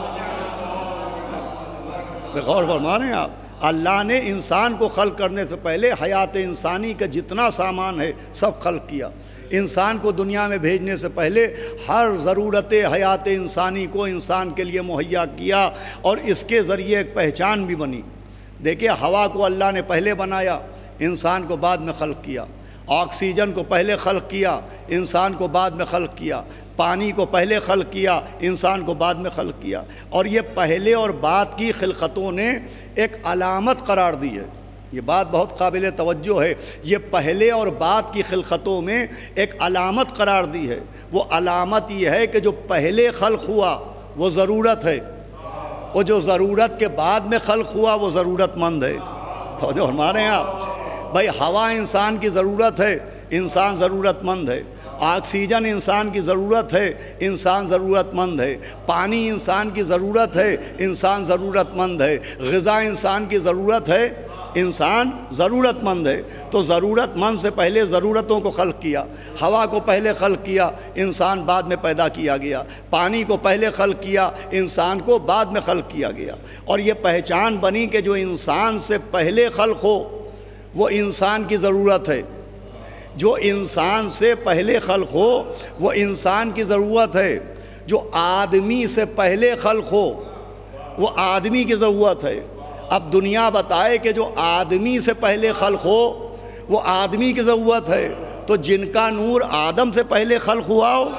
غور فرمائیں آپ، اللہ نے انسان کو خلق کرنے سے پہلے حیات انسانی کا جتنا سامان ہے سب خلق کیا۔ انسان کو دنیا میں بھیجنے سے پہلے ہر ضرورت حیات انسانی کو انسان کے لیے مہیا کیا اور اس کے ذریعے ایک پہچان بھی بنی۔ دیکھیے ہوا کو اللہ نے پہلے بنایا، انسان کو بعد میں خلق کیا۔ آکسیجن کو پہلے خلق کیا، انسان کو بعد میں خلق کیا۔ پانی کو پہلے خلق کیا، انسان کو بعد میں خلق کیا۔ اور یہ پہلے اور بعد کی خلقتوں نے ایک علامت قرار دی ہے۔ یہ بات بہت قابل توجہ ہے، یہ پہلے اور بعد کی خلقتوں میں ایک علامت قرار دی ہے۔ وہ علامت یہ ہے کہ جو پہلے خلق ہوا وہ ضرورت ہے، وہ جو ضرورت کے بعد میں خلق ہوا وہ ضرورت مند ہے۔ تو جو ہمارے یہاں بھائی ہوا انسان کی ضرورت ہے، انسان ضرورت مند ہے۔ آکسیجن انسان کی ضرورت ہے، انسان ضرورت مند ہے، پانی انسان کی ضرورت ہے، انسان ضرورت مند ہے، غذا انسان کی ضرورت ہے، انسان ضرورت مند ہے۔ تو ضرورت مند سے پہلے ضرورتوں کو خلق کیا، ہوا کو پہلے خلق کیا، انسان بعد میں پیدا کیا گیا، پانی کو پہلے خلق کیا، انسان کو بعد میں خلق کیا گیا۔ اور یہ پہچان بنی کہ جو انسان سے پہلے خلق ہو وہ انسان کی ضرورت ہے، جو انسان سے پہلے خلق ہو وہ انسان کی ضرورت ہے، جو آدمی سے پہلے خلق ہو وہ آدمی کی ضرورت ہے۔ اب دنیا بتائے کہ جو آدمی سے پہلے خلق ہو وہ آدمی کی ضرورت ہے، تو جن کا نور آدم سے پہلے خلق ہوا ہو،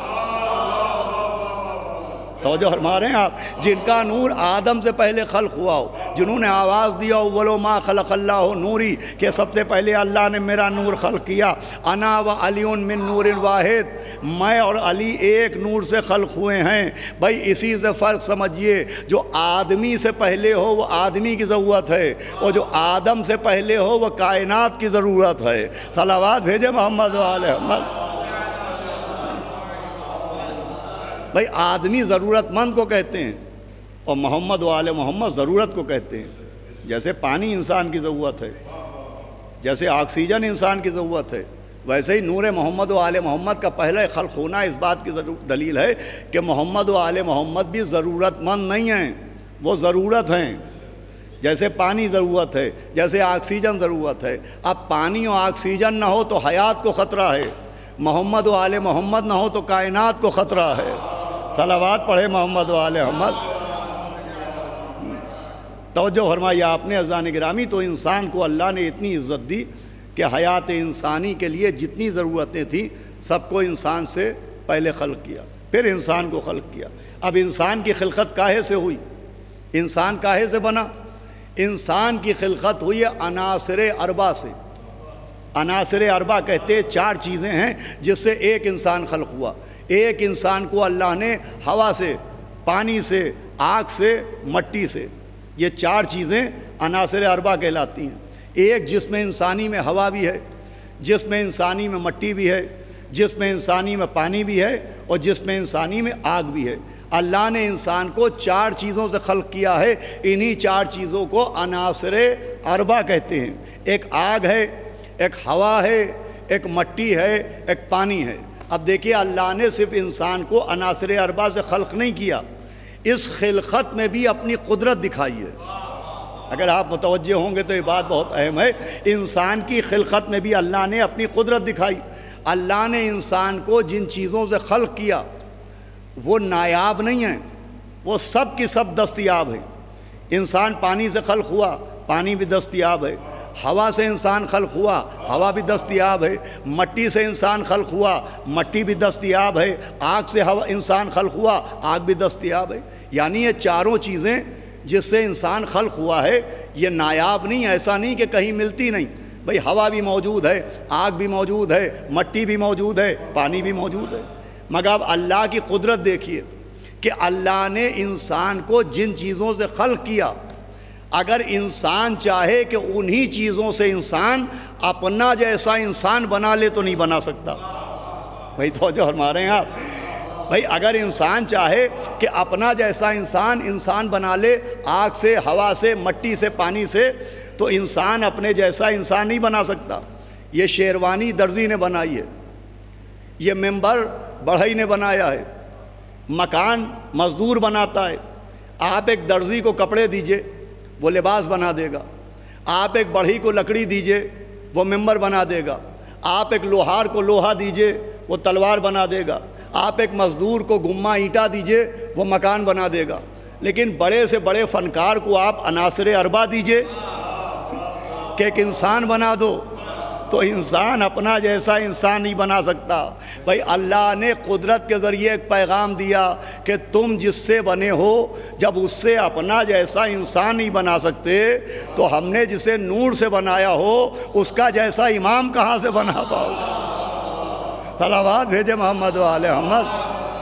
توجہ فرما رہے ہیں آپ، جن کا نور آدم سے پہلے خلق ہوا ہو، جنہوں نے آواز دیا اولو ما خلق اللہ نوری، کہ سب سے پہلے اللہ نے میرا نور خلق کیا، انا و علی من نور واحد، میں اور علی ایک نور سے خلق ہوئے ہیں۔ بھائی اسی سے فرق سمجھیے، جو آدمی سے پہلے ہو وہ آدمی کی ضرورت ہے، اور جو آدم سے پہلے ہو وہ کائنات کی ضرورت ہے۔ صلوات بھیجے محمد و آل محمد۔ بھائی آدمی ضرورت مند کو کہتے ہیں اور محمد و آل محمد ضرورت کو کہتے ہیں۔ جیسے پانی انسان کی ضرورت ہے، جیسے آکسیجن انسان کی ضرورت ہے، ویسے ہی نور محمد و آل محمد کا پہلے خلق ہونا اس بات کی دلیل ہے کہ محمد و آل محمد بھی ضرورت مند نہیں ہیں، وہ ضرورت ہیں۔ جیسے پانی ضرورت ہے، جیسے آکسیجن ضرورت ہے۔ اب پانی اور آکسیجن نہ ہو تو حیات کو خطرہ ہے، محمد و آل محمد نہ ہو تو کائنات کو خطرہ ہے۔ صلوات پڑھے محمد و آل محمد۔ توجہ فرمایا آپ نے عزیزان گرامی، تو انسان کو اللہ نے اتنی عزت دی کہ حیات انسانی کے لیے جتنی ضرورتیں تھیں سب کو انسان سے پہلے خلق کیا، پھر انسان کو خلق کیا۔ اب انسان کی خلقت کاہے سے ہوئی؟ انسان کاہے سے بنا؟ انسان کی خلقت ہوئی عناصر اربع سے۔ عناصر اربع کہتے ہیں چار چیزیں ہیں جس سے ایک انسان خلق ہوا۔ ایک انسان کو اللہ نے ہوا سے، پانی سے، آگ سے، مٹی سے، یہ چار چیزیں عناصر اربع کہلاتی ہیں۔ ایک جسم انسانی میں ہوا بھی ہے، جسم انسانی میں مٹی بھی ہے، جسم انسانی میں پانی بھی ہے، اور جسم انسانی میں آگ بھی ہے۔ اللہ نے انسان کو چار چیزوں سے خلق کیا ہے، انہی چار چیزوں کو عناصر اربع کہتے ہیں۔ ایک آگ ہے، ایک ہوا ہے، ایک مٹی ہے، ایک پانی ہے۔ اب دیکھیے اللہ نے صرف انسان کو عناصر اربع سے خلق نہیں کیا، اس خلقت میں بھی اپنی قدرت دکھائی ہے۔ اگر آپ متوجہ ہوں گے تو یہ بات بہت اہم ہے، انسان کی خلقت میں بھی اللہ نے اپنی قدرت دکھائی۔ اللہ نے انسان کو جن چیزوں سے خلق کیا وہ نایاب نہیں ہیں، وہ سب کی سب دستیاب ہیں۔ انسان پانی سے خلق ہوا، پانی بھی دستیاب ہے۔ ہوا سے انسان خلق ہوا، ہوا بھی دستیاب ہے۔ مٹی سے انسان خلق ہوا، مٹی بھی دستیاب ہے۔ آگ سے ہوا انسان خلق ہوا، آگ بھی دستیاب ہے۔ یعنی یہ چاروں چیزیں جس سے انسان خلق ہوا ہے یہ نایاب نہیں، ایسا نہیں کہ کہیں ملتی نہیں۔ بھئی ہوا بھی موجود ہے، آگ بھی موجود ہے، مٹی بھی موجود ہے، پانی بھی موجود ہے۔ مگر اب اللہ کی قدرت دیکھیے کہ اللہ نے انسان کو جن چیزوں سے خلق کیا، اگر انسان چاہے کہ انہی چیزوں سے انسان اپنا جیسا انسان بنا لے تو نہیں بنا سکتا۔ بھئی توجہ فرما رہے ہیں آپ؟ بھئی اگر انسان چاہے کہ اپنا جیسا انسان انسان بنا لے، آگ سے، ہوا سے، مٹی سے، پانی سے، تو انسان اپنے جیسا انسان نہیں بنا سکتا۔ یہ شیروانی درزی نے بنائی ہے، یہ ممبر بڑھئی نے بنایا ہے، مکان مزدور بناتا ہے۔ آپ ایک درزی کو کپڑے دیجئے وہ لباس بنا دے گا، آپ ایک بڑھئی کو لکڑی دیجئے وہ ممبر بنا دے گا، آپ ایک لوہار کو لوہا دیجئے وہ تلوار بنا دے گا، آپ ایک مزدور کو گمہ اینٹا دیجئے وہ مکان بنا دے گا۔ لیکن بڑے سے بڑے فنکار کو آپ عناصر اربع دیجئے کہ ایک انسان بنا دو، تو انسان اپنا جیسا انسان نہیں بنا سکتا۔ بھائی اللہ نے قدرت کے ذریعے ایک پیغام دیا کہ تم جس سے بنے ہو جب اس سے اپنا جیسا انسان نہیں بنا سکتے تو ہم نے جسے نور سے بنایا ہو اس کا جیسا امام کہاں سے بنا پاؤ گا؟ صلوات بھیجے محمد و آل محمد۔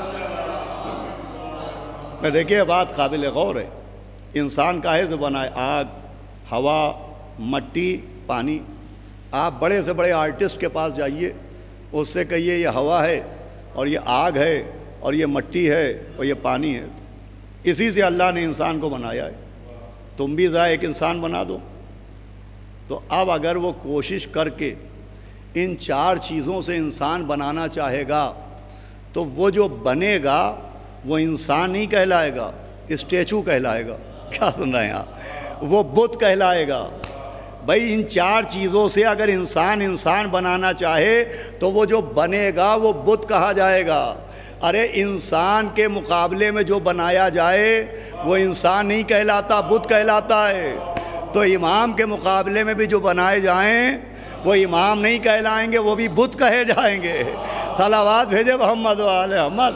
میں دیکھیے بات قابل غور ہے، انسان کاہے سے بنا ہے؟ آگ، ہوا، مٹی، پانی۔ آپ بڑے سے بڑے آرٹسٹ کے پاس جائیے، اس سے کہیے یہ ہوا ہے اور یہ آگ ہے اور یہ مٹی ہے اور یہ پانی ہے، اسی سے اللہ نے انسان کو بنایا ہے، تم بھی ذرا ایک انسان بنا دو۔ تو اب اگر وہ کوشش کر کے ان چار چیزوں سے انسان بنانا چاہے گا تو وہ جو بنے گا وہ انسان نہیں کہلائے گا، اسٹیچو کہلائے گا۔ کیا سن رہے ہیں آپ؟ وہ بت کہلائے گا۔ بھائی ان چار چیزوں سے اگر انسان انسان بنانا چاہے تو وہ جو بنے گا وہ بت کہا جائے گا۔ ارے انسان کے مقابلے میں جو بنایا جائے وہ انسان نہیں کہلاتا، بت کہلاتا ہے۔ تو امام کے مقابلے میں بھی جو بنائے جائیں وہ امام نہیں کہلائیں گے، وہ بھی بت کہے جائیں گے۔ صلوات بھیجے محمد و آل محمد۔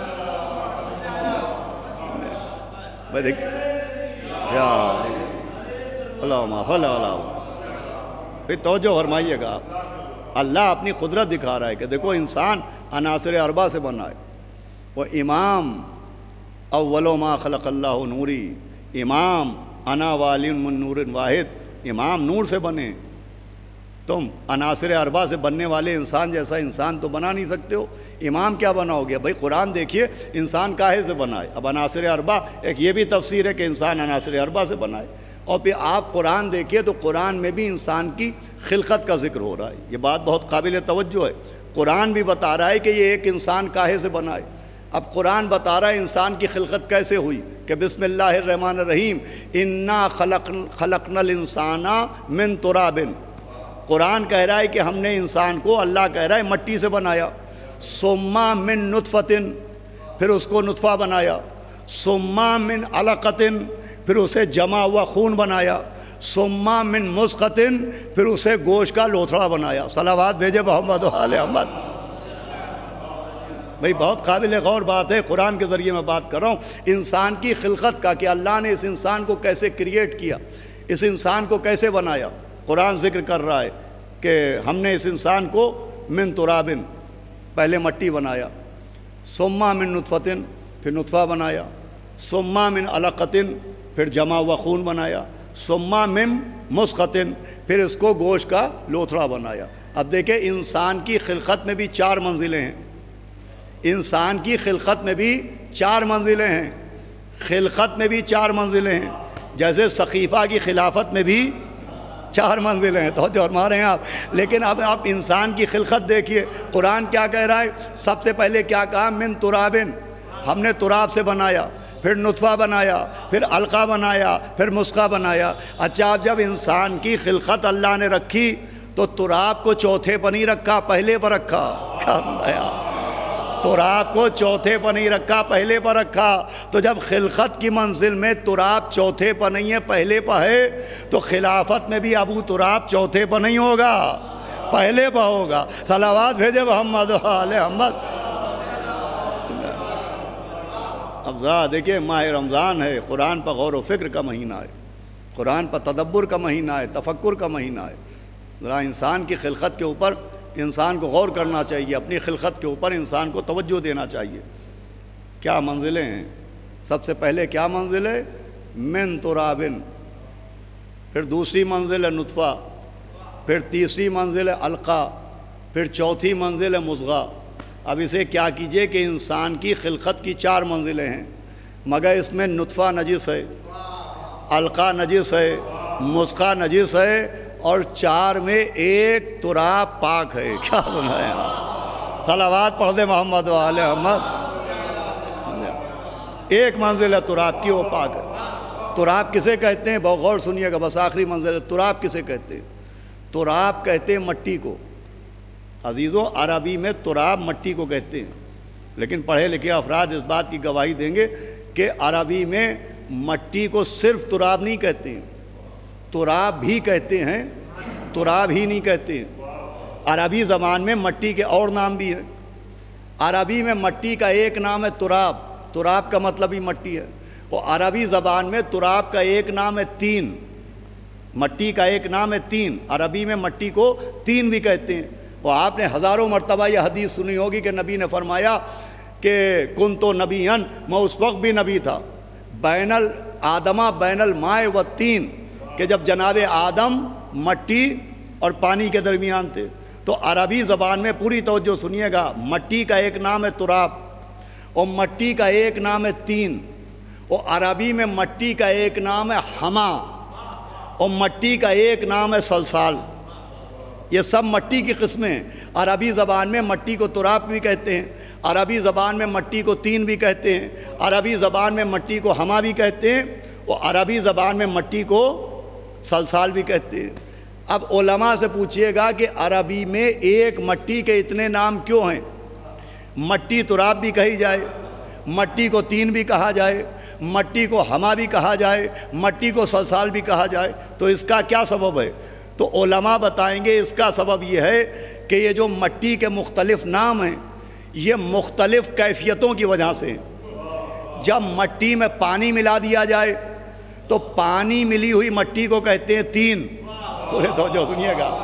اللہم صل علی۔ پھر توجہ فرمائیے گا، اللہ اپنی قدرت دکھا رہا ہے کہ دیکھو انسان عناصر اربع سے بنا ہے۔ وہ امام اول ما خلق اللہ نوری، امام انا والی من نور واحد، امام نور سے بنے۔ تم عناصر اربع سے بننے والے انسان جیسا انسان تو بنا نہیں سکتے ہو، امام کیا بناؤ گے؟ بھائی قرآن دیکھیے انسان کاہے سے بنا ہے۔ اب عناصر اربع ایک یہ بھی تفسیر ہے کہ انسان عناصر اربع سے بنا ہے، اور پھر آپ قرآن دیکھیے تو قرآن میں بھی انسان کی خلقت کا ذکر ہو رہا ہے۔ یہ بات بہت قابل توجہ ہے، قرآن بھی بتا رہا ہے کہ یہ ایک انسان کاہے سے بنا ہے۔ اب قرآن بتا رہا ہے انسان کی خلقت کیسے ہوئی، کہ بسم اللہ الرحمن الرحیم انا خلق خلقنا الانسان من تراب۔ قرآن کہہ رہا ہے کہ ہم نے انسان کو، اللہ کہہ رہا ہے، مٹی سے بنایا۔ ثم من نطفۃ، پھر اس کو نطفہ بنایا۔ ثم من علقۃ، پھر اسے جمع ہوا خون بنایا۔ ثم من مضغۃ، پھر اسے گوشت کا لوتھڑا بنایا۔ صلوات بھیجے محمد و آل محمد۔ بھئی بہت قابل غور بات ہے، قرآن کے ذریعے میں بات کر رہا ہوں انسان کی خلقت کا، کہ اللہ نے اس انسان کو کیسے کریٹ کیا، اس انسان کو کیسے بنایا۔ قرآن ذکر کر رہا ہے کہ ہم نے اس انسان کو من ترابن، پہلے مٹی بنایا، ثم من نطفۃ، پھر نطفہ بنایا، ثم من علقۃ، پھر جمع ہوا خون بنایا، ثم من مضغۃ، پھر اس کو گوشت کا لوتھڑا بنایا۔ اب دیکھیں انسان کی خلقت میں بھی چار منزلیں ہیں، انسان کی خلقت میں بھی چار منزلیں ہیں، خلقت میں بھی چار منزلیں ہیں، جیسے سقیفہ کی خلافت میں بھی چار منزلیں ہیں۔ تو جو فرما رہے ہیں آپ، لیکن اب آپ انسان کی خلقت دیکھیے، قرآن کیا کہہ رہا ہے؟ سب سے پہلے کیا کہا؟ من ترابن، ہم نے تراب سے بنایا، پھر نطفہ بنایا، پھر علقہ بنایا، پھر مضغہ بنایا۔ اچھا جب انسان کی خلقت اللہ نے رکھی تو تراب کو چوتھے پر نہیں رکھا، پہلے پر رکھا۔ کیا بنایا؟ تراب کو چوتھے پر نہیں رکھا، پہلے پر رکھا۔ تو جب خلقت کی منزل میں تراب چوتھے پر نہیں ہے، پہلے پر ہے، تو خلافت میں بھی ابو تراب چوتھے پر نہیں ہوگا، پہلے پر ہوگا۔ صلوات بھیجے محمد و آل محمد۔ اب ذرا دیکھیں ماہ رمضان ہے، قرآن پر غور و فکر کا مہینہ ہے، قرآن پر تدبر کا مہینہ ہے، تفکر کا مہینہ ہے۔ ذرا انسان کی خلقت کے اوپر انسان کو غور کرنا چاہیے، اپنی خلقت کے اوپر انسان کو توجہ دینا چاہیے۔ کیا منزلیں ہیں؟ سب سے پہلے کیا منزل ہے؟ من ترابن، پھر دوسری منزل ہے نطفہ، پھر تیسری منزل ہے علقہ، پھر چوتھی منزل ہے مضغہ۔ اب اسے کیا کیجئے کہ انسان کی خلقت کی چار منزلیں ہیں، مگر اس میں نطفہ نجس ہے، علقہ نجس ہے، مضغہ نجس ہے، اور چار میں ایک تراب پاک ہے۔ کیا بنایا؟ صلوات پڑھ دے محمد و آل محمد۔ ایک منزل ہے تراب کی، وہ پاک ہے۔ تراب کسے کہتے ہیں؟ بہت غور سنیے گا، بس آخری منزل ہے۔ تراب کسے کہتے ہیں؟ تراب کہتے ہیں مٹی کو۔ عزیزوں عربی میں تراب مٹی کو کہتے ہیں، لیکن پڑھے لکھے افراد اس بات کی گواہی دیں گے کہ عربی میں مٹی کو صرف تراب نہیں کہتے ہیں، تراب بھی کہتے ہیں، تراب ہی نہیں کہتے ہیں۔ عربی زبان میں مٹی کے اور نام بھی ہیں۔ عربی میں مٹی کا ایک نام ہے تراب، تراب کا مطلب ہی مٹی ہے۔ اور عربی زبان میں تراب کا ایک نام ہے تین، مٹی کا ایک نام ہے تین۔ عربی میں مٹی کو تین بھی کہتے ہیں۔ اور آپ نے ہزاروں مرتبہ یہ حدیث سنی ہوگی کہ نبی نے فرمایا کہ کن تو نبیًا، میں اس وقت بھی نبی تھا، بین الآدمہ بین الماء والتین، کہ جب جناب آدم مٹی اور پانی کے درمیان تھے، تو عربی زبان میں پوری توجہ سنیے گا، مٹی کا ایک نام ہے تراب، اور مٹی کا ایک نام ہے تین، اور عربی میں مٹی کا ایک نام ہے حما، اور مٹی کا ایک نام ہے سلسال۔ یہ سب مٹی کی قسمیں ہیں۔ عربی زبان میں مٹی کو تراب بھی کہتے ہیں، عربی زبان میں مٹی کو تین بھی کہتے ہیں، عربی زبان میں مٹی کو حما بھی کہتے ہیں، اور عربی زبان میں مٹی کو سلسال بھی کہتے ہیں۔ اب علماء سے پوچھئے گا کہ عربی میں ایک مٹی کے اتنے نام کیوں ہیں؟ مٹی تراب بھی کہی جائے، مٹی کو تین بھی کہا جائے، مٹی کو حما بھی کہا جائے، مٹی کو سلسال بھی کہا جائے، تو اس کا کیا سبب ہے؟ تو علماء بتائیں گے اس کا سبب یہ ہے کہ یہ جو مٹی کے مختلف نام ہیں یہ مختلف کیفیتوں کی وجہ سے ہیں۔ جب مٹی میں پانی ملا دیا جائے تو پانی ملی ہوئی مٹی کو کہتے ہیں تین، پورے توجہ سنیے گا،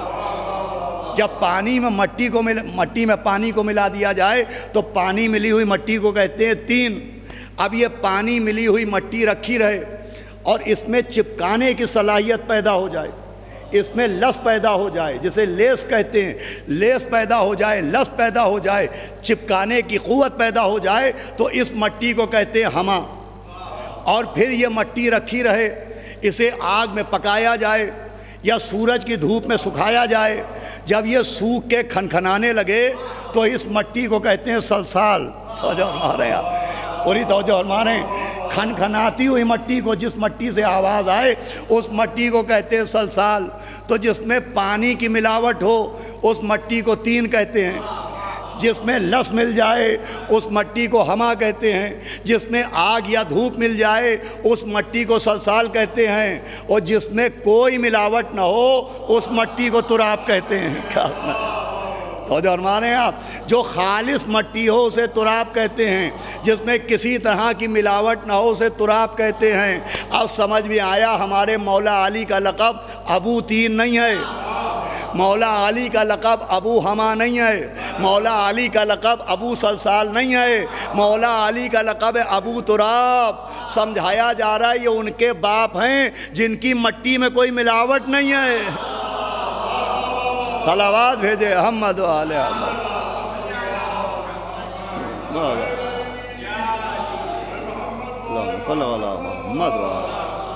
جب پانی میں مٹی کو مل مٹی میں پانی کو ملا دیا جائے تو پانی ملی ہوئی مٹی کو کہتے ہیں تین۔ اب یہ پانی ملی ہوئی مٹی رکھی رہے اور اس میں چپکانے کی صلاحیت پیدا ہو جائے، اس میں لس پیدا ہو جائے، جسے لیس کہتے ہیں، لیس پیدا ہو جائے، لس پیدا ہو جائے، چپکانے کی قوت پیدا ہو جائے، تو اس مٹی کو کہتے ہیں حما۔ اور پھر یہ مٹی رکھی رہے، اسے آگ میں پکایا جائے یا سورج کی دھوپ میں سکھایا جائے، جب یہ سوکھ کے کھنکھنانے لگے تو اس مٹی کو کہتے ہیں سلسال۔ توجہ فرما رہے ہیں، پوری توجہ فرما رہے ہیں۔ کھنکھناتی ہوئی مٹی کو، جس مٹی سے آواز آئے اس مٹی کو کہتے ہیں سلسال۔ تو جس میں پانی کی ملاوٹ ہو اس مٹی کو تین کہتے ہیں، جس میں لس مل جائے اس مٹی کو حما کہتے ہیں، جس میں آگ یا دھوپ مل جائے اس مٹی کو سلسال کہتے ہیں، اور جس میں کوئی ملاوٹ نہ ہو اس مٹی کو تراب کہتے ہیں۔ کیا اور جو فرمانے آپ، جو خالص مٹی ہو اسے تراب کہتے ہیں، جس میں کسی طرح کی ملاوٹ نہ ہو اسے تراب کہتے ہیں۔ اب سمجھ میں آیا ہمارے مولا علی کا لقب ابو تین نہیں ہے، مولا علی کا لقب ابو حما نہیں ہے، مولا علی کا لقب ابو سلسال نہیں ہے، مولا علی کا لقب ہے ابو تراب۔ سمجھایا جا رہا ہے یہ ان کے باپ ہیں جن کی مٹی میں کوئی ملاوٹ نہیں ہے۔ صلوات بھیجے احمد و آل احمد۔ صلی اللہ محمد و آل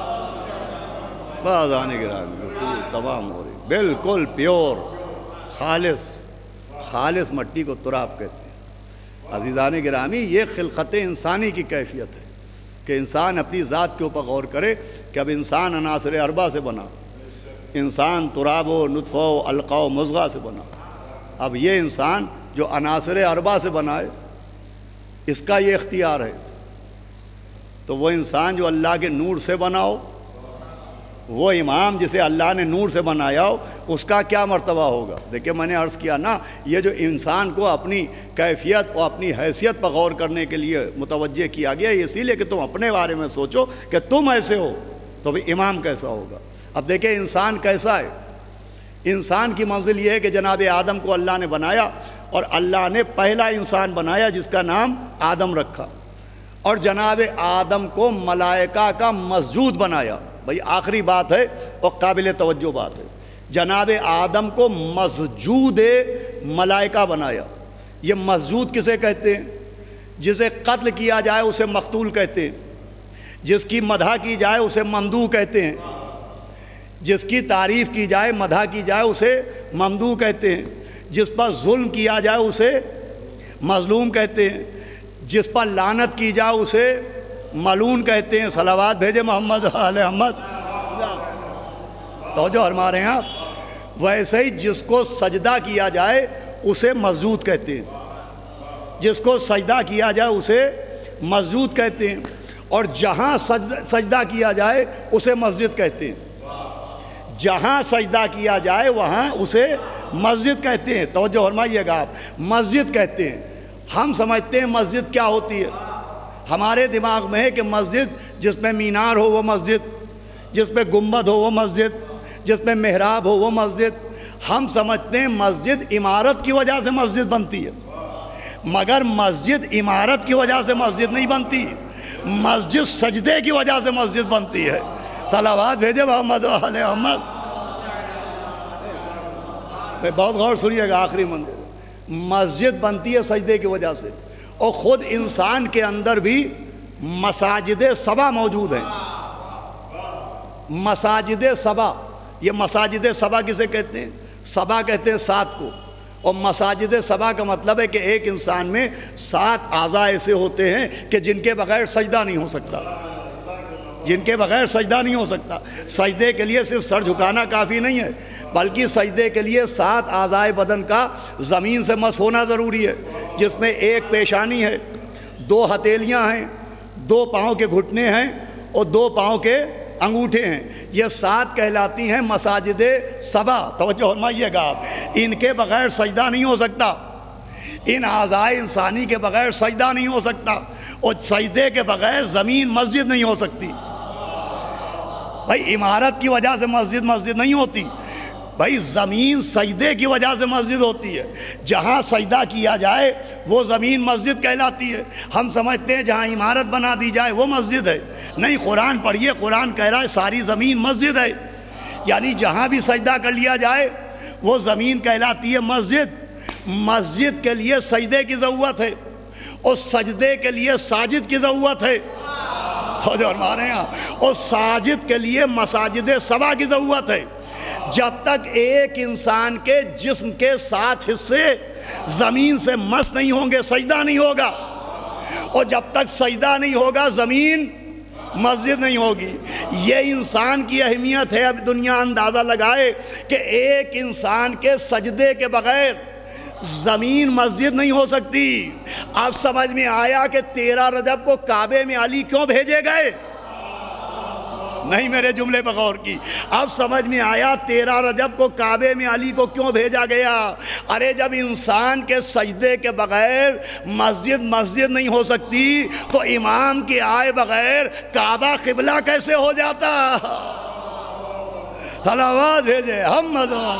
بعض آنے کے رہا تمام ہو رہی، بالکل پیور خالص خالص مٹی کو تراب کہتے ہیں۔ عزیزان گرامی، یہ خلقت انسانی کی کیفیت ہے کہ انسان اپنی ذات کے اوپر غور کرے کہ اب انسان عناصر اربع سے بنا، انسان تراب و نطفہ و علقہ و مضغہ سے بنا۔ اب یہ انسان جو عناصر اربع سے بنا ہے اس کا یہ اختیار ہے، تو وہ انسان جو اللہ کے نور سے بنا ہو، وہ امام جسے اللہ نے نور سے بنایا ہو، اس کا کیا مرتبہ ہوگا؟ دیکھیں میں نے عرض کیا نا، یہ جو انسان کو اپنی کیفیت اور اپنی حیثیت پر غور کرنے کے لیے متوجہ کیا گیا، اسی لیے کہ تم اپنے بارے میں سوچو کہ تم ایسے ہو تو بھی امام کیسا ہوگا۔ اب دیکھیں انسان کیسا ہے۔ انسان کی منزل یہ ہے کہ جناب آدم کو اللہ نے بنایا، اور اللہ نے پہلا انسان بنایا جس کا نام آدم رکھا، اور جناب آدم کو ملائکہ کا مسجود بنایا۔ بھئی آخری بات ہے اور قابل توجہ بات ہے، جناب آدم کو مسجود ملائکہ بنایا۔ یہ مسجود کسے کہتے ہیں؟ جسے قتل کیا جائے اسے مقتول کہتے ہیں، جس کی مدح کی جائے اسے ممدوح کہتے ہیں، جس کی تعریف کی جائے مدح کی جائے اسے ممدوح کہتے ہیں، جس پر ظلم کیا جائے اسے مظلوم کہتے ہیں، جس پر لعنت کی جائے اسے ملعون کہتے ہیں۔ صلوات بھیجے محمد آل محمد۔ توجہ فرما رہے ہیں آپ؟ ویسے ہی جس کو سجدہ کیا جائے اسے مسجود کہتے ہیں، جس کو سجدہ کیا جائے اسے مسجود کہتے ہیں، اور جہاں سجدہ کیا جائے اسے مسجد کہتے ہیں، جہاں سجدہ کیا جائے وہاں اسے مسجد کہتے ہیں۔ توجہ فرمائیے گا آپ، مسجد کہتے ہیں۔ ہم سمجھتے ہیں مسجد کیا ہوتی ہے، ہمارے دماغ میں ہے کہ مسجد جس میں مینار ہو وہ مسجد، جس میں گنبد ہو وہ مسجد، جس میں محراب ہو وہ مسجد۔ ہم سمجھتے ہیں مسجد عمارت کی وجہ سے مسجد بنتی ہے، مگر مسجد عمارت کی وجہ سے مسجد نہیں بنتی، مسجد سجدے کی وجہ سے مسجد بنتی ہے۔ صلوات بھیجے محمد و آل محمد۔ بہت غور سنیے گا، آخری منزل مسجد بنتی ہے سجدے کی وجہ سے، اور خود انسان کے اندر بھی مساجد سبع موجود ہیں۔ مساجد سبع، یہ مساجد سبع کسے کہتے ہیں؟ سبع کہتے ہیں سات کو، اور مساجد سبع کا مطلب ہے کہ ایک انسان میں سات اعضاء ایسے ہوتے ہیں کہ جن کے بغیر سجدہ نہیں ہو سکتا، جن کے بغیر سجدہ نہیں ہو سکتا۔ سجدے کے لیے صرف سر جھکانا کافی نہیں ہے، بلکہ سجدے کے لیے سات اعضاء بدن کا زمین سے مس ہونا ضروری ہے، جس میں ایک پیشانی ہے، دو ہتھیلیاں ہیں، دو پاؤں کے گھٹنے ہیں، اور دو پاؤں کے انگوٹھے ہیں۔ یہ سات کہلاتی ہیں مساجد سبع۔ توجہ فرمائیے گا آپ، ان کے بغیر سجدہ نہیں ہو سکتا، ان اعضاء انسانی کے بغیر سجدہ نہیں ہو سکتا، اور سجدے کے بغیر زمین مسجد نہیں ہو سکتی۔ بھائی عمارت کی وجہ سے مسجد مسجد نہیں ہوتی، بھائی زمین سجدے کی وجہ سے مسجد ہوتی ہے۔ جہاں سجدہ کیا جائے وہ زمین مسجد کہلاتی ہے۔ ہم سمجھتے ہیں جہاں عمارت بنا دی جائے وہ مسجد ہے، نہیں، قرآن پڑھیے، قرآن کہہ رہا ہے ساری زمین مسجد ہے، یعنی جہاں بھی سجدہ کر لیا جائے وہ زمین کہلاتی ہے مسجد۔ مسجد کے لیے سجدے کی ضرورت ہے، اور سجدے کے لیے ساجد کی ضرورت ہے، اور ہمارے یہاں اور ساجد کے لیے مساجد سبع کی ضرورت ہے۔ جب تک ایک انسان کے جسم کے سات حصے زمین سے مس نہیں ہوں گے سجدہ نہیں ہوگا، اور جب تک سجدہ نہیں ہوگا زمین مسجد نہیں ہوگی۔ یہ انسان کی اہمیت ہے۔ اب دنیا اندازہ لگائے کہ ایک انسان کے سجدے کے بغیر زمین مسجد نہیں ہو سکتی۔ اب سمجھ میں آیا کہ تیرہ رجب کو کعبے میں علی کیوں بھیجے گئے؟ نہیں، میرے جملے پر غور کی۔ اب سمجھ میں آیا تیرہ رجب کو کعبے میں علی کو کیوں بھیجا گیا۔ ارے جب انسان کے سجدے کے بغیر مسجد مسجد نہیں ہو سکتی تو امام کے آئے بغیر کعبہ قبلہ کیسے ہو جاتا؟ صلوات بھیجے ہم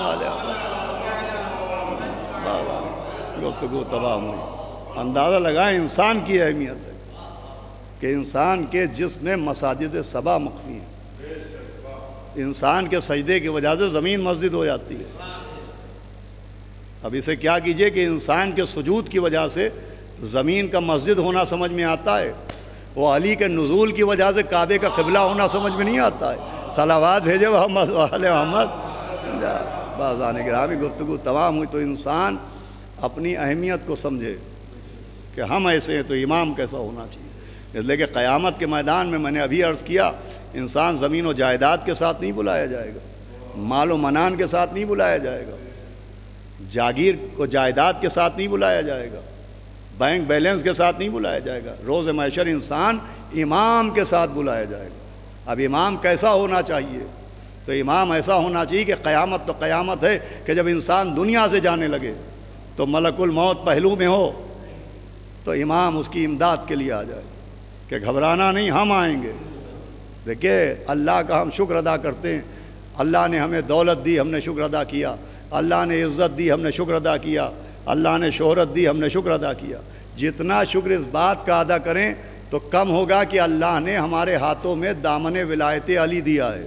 گفتگو تمام ہوئی۔ اندازہ لگائیں انسان کی اہمیت ہے کہ انسان کے جسم میں مساجد سبع مخفی ہیں۔ انسان کے سجدے کی وجہ سے زمین مسجد ہو جاتی ہے۔ اب اسے کیا کیجئے کہ انسان کے سجود کی وجہ سے زمین کا مسجد ہونا سمجھ میں آتا ہے، وہ علی کے نزول کی وجہ سے کعبے کا قبلہ ہونا سمجھ میں نہیں آتا ہے۔ صلوات بھیجے محمد وآل محمد۔ بازان گرامی گفتگو تمام ہوئی تو انسان اپنی اہمیت کو سمجھے کہ ہم ایسے ہیں تو امام کیسا ہونا چاہیے۔ اس لئے کہ قیامت کے میدان میں میں نے ابھی عرض کیا، انسان زمین و جائیداد کے ساتھ نہیں بلایا جائے گا، مال و منان کے ساتھ نہیں بلایا جائے گا، جاگیر کو جائیداد کے ساتھ نہیں بلایا جائے گا، بینک بیلنس کے ساتھ نہیں بلایا جائے گا۔ روز محشر انسان امام کے ساتھ بلایا جائے گا۔ اب امام کیسا ہونا چاہیے؟ تو امام ایسا ہونا چاہیے کہ قیامت تو قیامت ہے کہ جب انسان دنیا سے جانے لگے تو ملک الموت پہلو میں ہو تو امام اس کی امداد کے لیے آ جائے کہ گھبرانا نہیں، ہم آئیں گے۔ دیکھیں اللہ کا ہم شکر ادا کرتے ہیں، اللہ نے ہمیں دولت دی، ہم نے شکر ادا کیا، اللہ نے عزت دی، ہم نے شکر ادا کیا، اللہ نے شہرت دی، ہم نے شکر ادا کیا۔ جتنا شکر اس بات کا ادا کریں تو کم ہوگا کہ اللہ نے ہمارے ہاتھوں میں دامن ولایت علی دیا ہے۔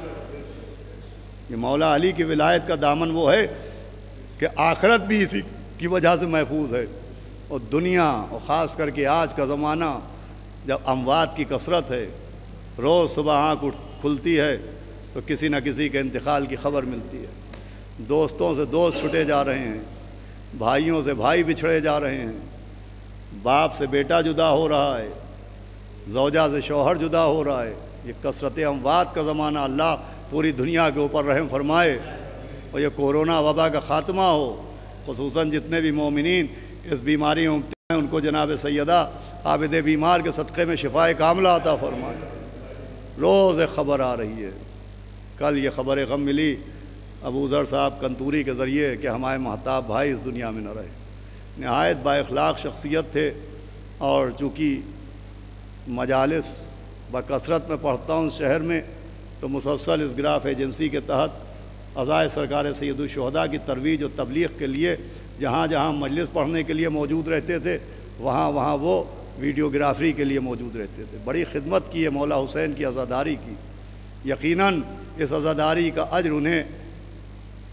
یہ مولا علی کی ولایت کا دامن وہ ہے کہ آخرت بھی اسی کی وجہ سے محفوظ ہے، اور دنیا، اور خاص کر کے آج کا زمانہ جب اموات کی کثرت ہے، روز صبح آنکھ کھلتی ہے تو کسی نہ کسی کے انتقال کی خبر ملتی ہے۔ دوستوں سے دوست چھٹے جا رہے ہیں، بھائیوں سے بھائی بچھڑے جا رہے ہیں، باپ سے بیٹا جدا ہو رہا ہے، زوجہ سے شوہر جدا ہو رہا ہے۔ یہ کثرت اموات کا زمانہ، اللہ پوری دنیا کے اوپر رحم فرمائے، اور یہ کورونا وبا کا خاتمہ ہو۔ خصوصاً جتنے بھی مومنین اس بیماری میں مبتلا ہیں ان کو جناب سیدہ عابد بیمار کے صدقے میں شفائے کاملہ عطا فرمائے۔ روز ایک خبر آ رہی ہے۔ کل یہ خبر غم ملی ابو ذر صاحب کنتوری کے ذریعے کہ ہمارے محتاب بھائی اس دنیا میں نہ رہے۔ نہایت با اخلاق شخصیت تھے، اور چونکہ مجالس بکثرت میں پڑھتا ہوں شہر میں تو مسلسل اس گراف ایجنسی کے تحت عزائے سرکار سید الشہداء کی ترویج و تبلیغ کے لیے جہاں جہاں مجلس پڑھنے کے لیے موجود رہتے تھے وہاں وہاں وہ ویڈیوگرافری کے لیے موجود رہتے تھے۔ بڑی خدمت کی ہے مولا حسین کی عزاداری کی۔ یقیناً اس عزاداری کا اجر انہیں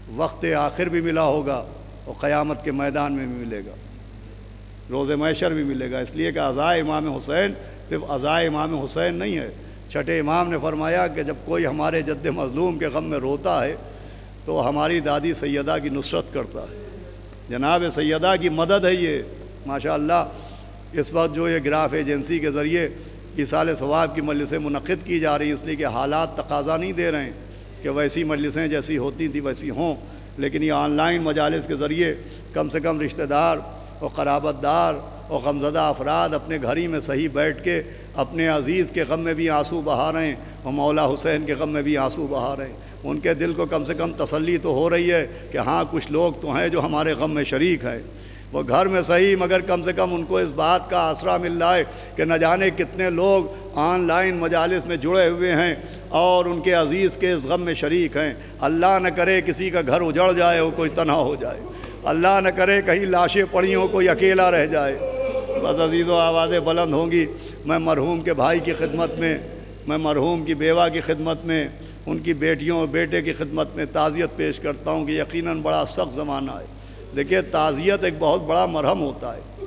وقت آخر بھی ملا ہوگا اور قیامت کے میدان میں بھی ملے گا، روز محشر بھی ملے گا، اس لیے کہ عزائے امام حسین صرف عزائے امام حسین نہیں ہے۔ چھٹے امام نے فرمایا کہ جب کوئی ہمارے جد مظلوم کے غم میں روتا ہے تو ہماری دادی سیدہ کی نصرت کرتا ہے، جناب سیدہ کی مدد ہے یہ۔ ماشاءاللہ اس وقت جو یہ گراف ایجنسی کے ذریعے ایصال ثواب کی مجلسیں منعقد کی جا رہی ہیں، اس لیے کہ حالات تقاضا نہیں دے رہے ہیں کہ ویسی مجلسیں جیسی ہوتی تھیں ویسی ہوں، لیکن یہ آن لائن مجالس کے ذریعے کم سے کم رشتہ دار اور قرابت دار اور غمزدہ افراد اپنے گھر ہی میں صحیح بیٹھ کے اپنے عزیز کے غم میں بھی آنسو بہا رہے ہیں اور مولا حسین کے غم میں بھی آنسو بہا رہے ہیں۔ ان کے دل کو کم سے کم تسلی تو ہو رہی ہے کہ ہاں کچھ لوگ تو ہیں جو ہمارے غم میں شریک ہیں، وہ گھر میں صحیح مگر کم سے کم ان کو اس بات کا آسرا مل رہا ہے کہ نہ جانے کتنے لوگ آن لائن مجالس میں جڑے ہوئے ہیں اور ان کے عزیز کے اس غم میں شریک ہیں۔ اللہ نہ کرے کسی کا گھر اجڑ جائے اور کوئی تنہا ہو جائے، اللہ نہ کرے کہیں لاشیں پڑی ہوں کوئی اکیلا رہ جائے۔ بس عزیزو آوازیں بلند ہوں گی، میں مرحوم کے بھائی کی خدمت میں، میں مرحوم کی بیوہ کی خدمت میں، ان کی بیٹیوں اور بیٹے کی خدمت میں تعزیت پیش کرتا ہوں کہ یقیناً بڑا سخت زمانہ ہے۔ دیکھیے تعزیت ایک بہت بڑا مرہم ہوتا ہے،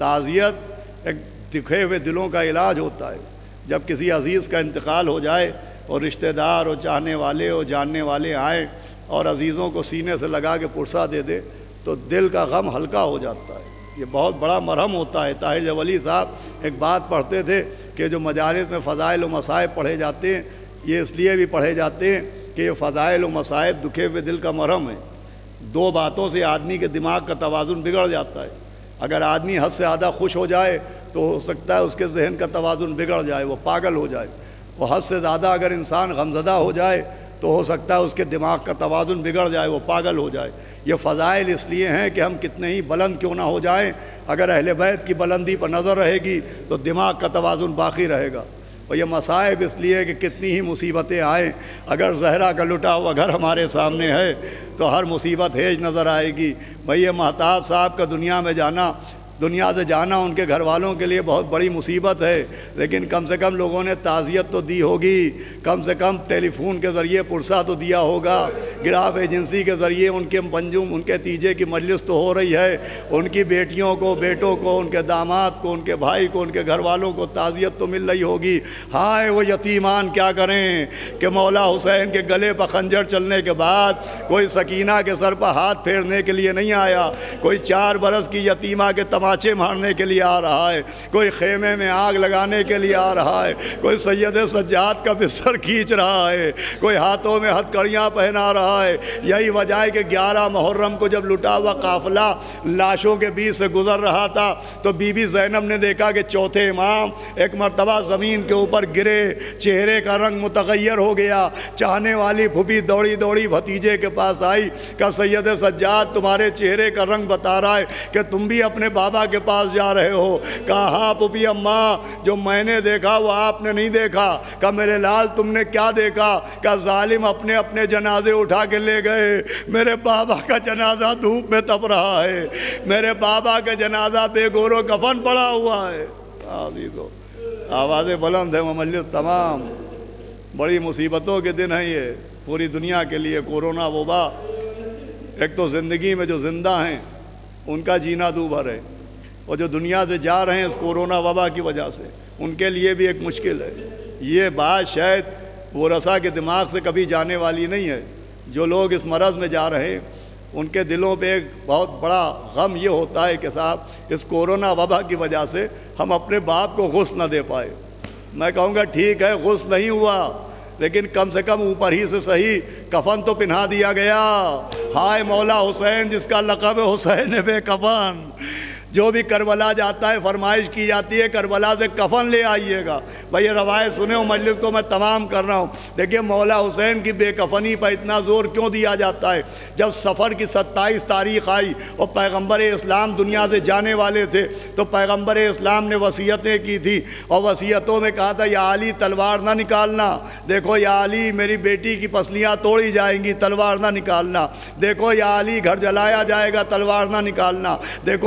تعزیت ایک دکھے ہوئے دلوں کا علاج ہوتا ہے۔ جب کسی عزیز کا انتقال ہو جائے اور رشتہ دار اور چاہنے والے اور جاننے والے آئیں اور عزیزوں کو سینے سے لگا کے پرسہ دے دے تو دل کا غم ہلکا ہو جاتا ہے، یہ بہت بڑا مرہم ہوتا ہے۔ طاہر جولی صاحب ایک بات پڑھتے تھے کہ جو مجالس میں فضائل و مصائب پڑھے جاتے ہیں یہ اس لیے بھی پڑھے جاتے ہیں کہ یہ فضائل و مصائب دکھے ہوئے دل کا مرہم ہے۔ دو باتوں سے آدمی کے دماغ کا توازن بگڑ جاتا ہے۔ اگر آدمی حد سے زیادہ خوش ہو جائے تو ہو سکتا ہے اس کے ذہن کا توازن بگڑ جائے، وہ پاگل ہو جائے۔ وہ حد سے زیادہ اگر انسان غمزدہ ہو جائے تو ہو سکتا ہے اس کے دماغ کا توازن بگڑ جائے، وہ پاگل ہو جائے۔ یہ فضائل اس لیے ہیں کہ ہم کتنے ہی بلند کیوں نہ ہو جائیں، اگر اہل بیت کی بلندی پر نظر رہے گی تو دماغ کا توازن باقی رہے گا۔ اور یہ مصائب اس لیے کہ کتنی ہی مصیبتیں آئیں، اگر زہرا کا لٹا ہوا گھر ہمارے سامنے ہے تو ہر مصیبت ہیج نظر آئے گی۔ بھئی یہ مہتاب صاحب کا دنیا میں جانا، دنیا سے جانا ان کے گھر والوں کے لیے بہت بڑی مصیبت ہے، لیکن کم سے کم لوگوں نے تعزیت تو دی ہوگی، کم سے کم ٹیلی فون کے ذریعے پرسہ تو دیا ہوگا، گراف ایجنسی کے ذریعے ان کے منجوم ان کے تیجے کی مجلس تو ہو رہی ہے، ان کی بیٹیوں کو، بیٹوں کو، ان کے داماد کو، ان کے بھائی کو، ان کے گھر والوں کو تعزیت تو مل رہی ہوگی۔ ہائے وہ یتیمان کیا کریں کہ مولا حسین کے گلے پر خنجر چلنے کے بعد کوئی سکینہ کے سر پر ہاتھ پھیرنے کے لیے نہیں آیا، کوئی چار برس کی یتیمہ کے تماچے مارنے کے لیے آ رہا ہے، کوئی خیمے میں آگ لگانے کے لیے آ رہا ہے، کوئی سید سجاد کا بستر کھینچ رہا ہے، کوئی ہاتھوں میں ہتھ کڑیاں پہنا رہا ہے۔ یہی وجہ ہے کہ گیارہ محرم کو جب لٹا ہوا قافلہ لاشوں کے بیچ سے گزر رہا تھا تو بی بی زینب نے دیکھا کہ چوتھے امام ایک مرتبہ زمین کے اوپر گرے، چہرے کا رنگ متغیر ہو گیا۔ چاہنے والی پھوپھی دوڑی دوڑی بھتیجے کے پاس آئی کہ سید سجاد تمہارے چہرے کا رنگ بتا رہا ہے کہ تم بھی اپنے بابا کے پاس جا رہے ہو۔ کہا ہاں پھوپھی اماں، جو میں نے دیکھا وہ آپ نے نہیں دیکھا۔ کہا میرے لال تم نے کیا دیکھا؟ کہا ظالم اپنے اپنے جنازے اٹھا کے لے گئے، میرے بابا کا جنازہ دھوپ میں تپ رہا ہے، میرے بابا کا جنازہ بے گور و کفن پڑا ہوا ہے۔ آوازیں بلند ہیں مملک تمام، بڑی مصیبتوں کے دن ہیں یہ پوری دنیا کے لیے۔ کورونا وبا، ایک تو زندگی میں جو زندہ ہیں ان کا جینا دو بھر ہے، اور جو دنیا سے جا رہے ہیں اس کورونا وبا کی وجہ سے ان کے لیے بھی ایک مشکل ہے۔ یہ بات شاید ورثہ کے دماغ سے کبھی جانے والی نہیں ہے۔ جو لوگ اس مرض میں جا رہے ہیں ان کے دلوں پہ ایک بہت بڑا غم یہ ہوتا ہے کہ صاحب اس کورونا وبا کی وجہ سے ہم اپنے باپ کو غسل نہ دے پائے۔ میں کہوں گا ٹھیک ہے غسل نہیں ہوا لیکن کم سے کم اوپر ہی سے صحیح کفن تو پہنا دیا گیا۔ ہائے مولا حسین جس کا لقب حسین بے کفن، جو بھی کربلا جاتا ہے فرمائش کی جاتی ہے کربلا سے کفن لے آئیے گا۔ بھئی یہ روایت سنے ہو، مجلس کو میں تمام کر رہا ہوں۔ دیکھیے مولا حسین کی بے کفنی پر اتنا زور کیوں دیا جاتا ہے؟ جب سفر کی ستائیس تاریخ آئی اور پیغمبر اسلام دنیا سے جانے والے تھے تو پیغمبر اسلام نے وصیتیں کی تھی اور وصیتوں میں کہا تھا یا علی تلوار نہ نکالنا، دیکھو یا علی میری بیٹی کی پسلیاں توڑی جائیں گی، تلوار نہ نکالنا، دیکھو یا علی گھر جلایا جائے گا، تلوار نہ نکالنا، دیکھو یا علی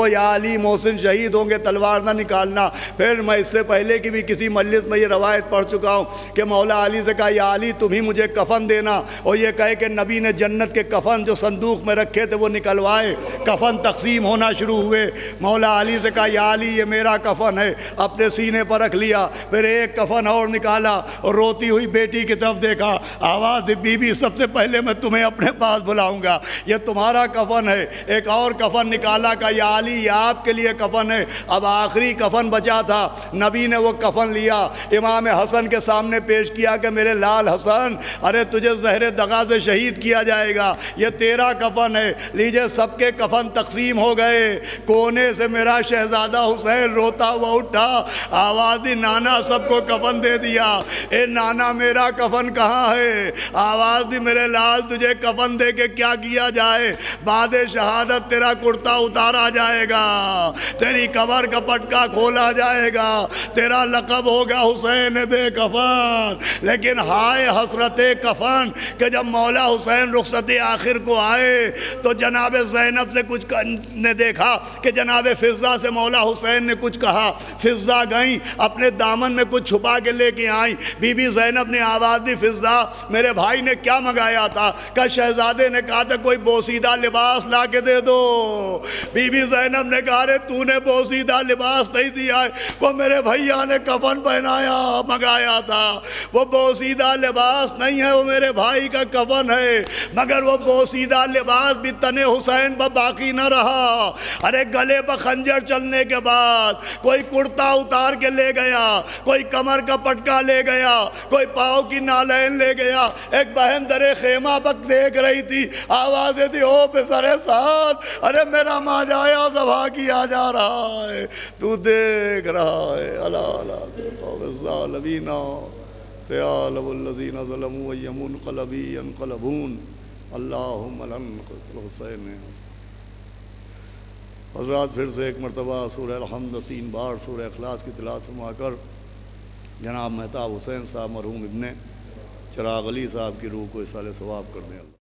علی محسن شہید ہوں گے تلوار نہ نکالنا۔ پھر میں اس سے پہلے کی بھی کسی مجلس میں یہ روایت پڑھ چکا ہوں کہ مولا علی سے کہا یا علی تم ہی مجھے کفن دینا، اور یہ کہے کہ نبی نے جنت کے کفن جو صندوق میں رکھے تھے وہ نکلوائے، کفن تقسیم ہونا شروع ہوئے۔ مولا علی سے کہا یا علی یہ میرا کفن ہے، اپنے سینے پر رکھ لیا۔ پھر ایک کفن اور نکالا اور روتی ہوئی بیٹی کی طرف دیکھا، آواز دی بی بی سب سے پہلے میں تمہیں اپنے پاس بلاؤں گا، یہ تمہارا کفن ہے۔ ایک اور کفن نکالا، کہا یا علی یہ آپ کے لیے کفن ہے۔ اب آخری کفن بچا تھا، نبی نے وہ کفن لیا، امام حسن کے سامنے پیش کیا کہ میرے لال حسن، ارے تجھے زہر دغا سے شہید کیا جائے گا، یہ تیرا کفن ہے، لیجئے۔ سب کے کفن تقسیم ہو گئے، کونے سے میرا شہزادہ حسین روتا ہوا اٹھا، آواز دی نانا سب کو کفن دے دیا۔ اے نانا میرا کفن کہاں ہے؟ آواز دی میرے لال تجھے کفن دے کے کیا کیا جائے؟ بعد شہادت تیرا کرتا اتارا جائے گا، تیری قبر کا پٹکا کھولا جائے گا، تیرا لقب ہوگا حسین بے کفن۔ لیکن ہائے حسرت کفن کہ جب مولا حسین رخصت آخر کو آئے تو جناب زینب سے کچھ نے دیکھا کہ جناب فضہ سے مولا حسین نے کچھ کہا، فضہ گئیں اپنے دامن میں کچھ چھپا کے لے کے آئیں۔ بی بی زینب نے آواز دی فضہ میرے بھائی نے کیا منگایا تھا؟ کہ شہزادے نے کہا تھا کوئی بوسیدہ لباس لا کے دے دو۔ بی بی زینب نے کہا رے تو نے بوسیدہ لباس نہیں دیا ہے، وہ میرے بھائیہ نے کفن پہنایا منگایا تھا، وہ بوسیدہ لباس نہیں ہے، وہ میرے بھائی کا کفن ہے۔ مگر وہ بوسیدہ لباس بھی تن حسین پر باقی نہ رہا۔ ارے گلے پر خنجر چلنے کے بعد کوئی کرتا اتار کے لے گیا، کوئی کمر کا پٹکا لے گیا، کوئی پاؤں کی نالین لے گیا۔ ایک بہن در خیمہ بک دیکھ رہی تھی، آوازیں تھی او پسر ساتھ، ارے میرا ماجایا ذبح کیا جا رہا ہے، تو دیکھ رہا ہے۔ اللہ اللہ الظالمین سیالب الذین ظلموا یمنقلبی ینقلبون اللہم لنقتل حسین۔ حضرات پھر سے ایک مرتبہ سورہ الحمد تین بار سورہ اخلاص کی تلاوت فرما کر جناب مہتاب حسین صاحب مرحوم ابن چراغ علی صاحب کی روح کو اصالِ ثواب کرنے اللہ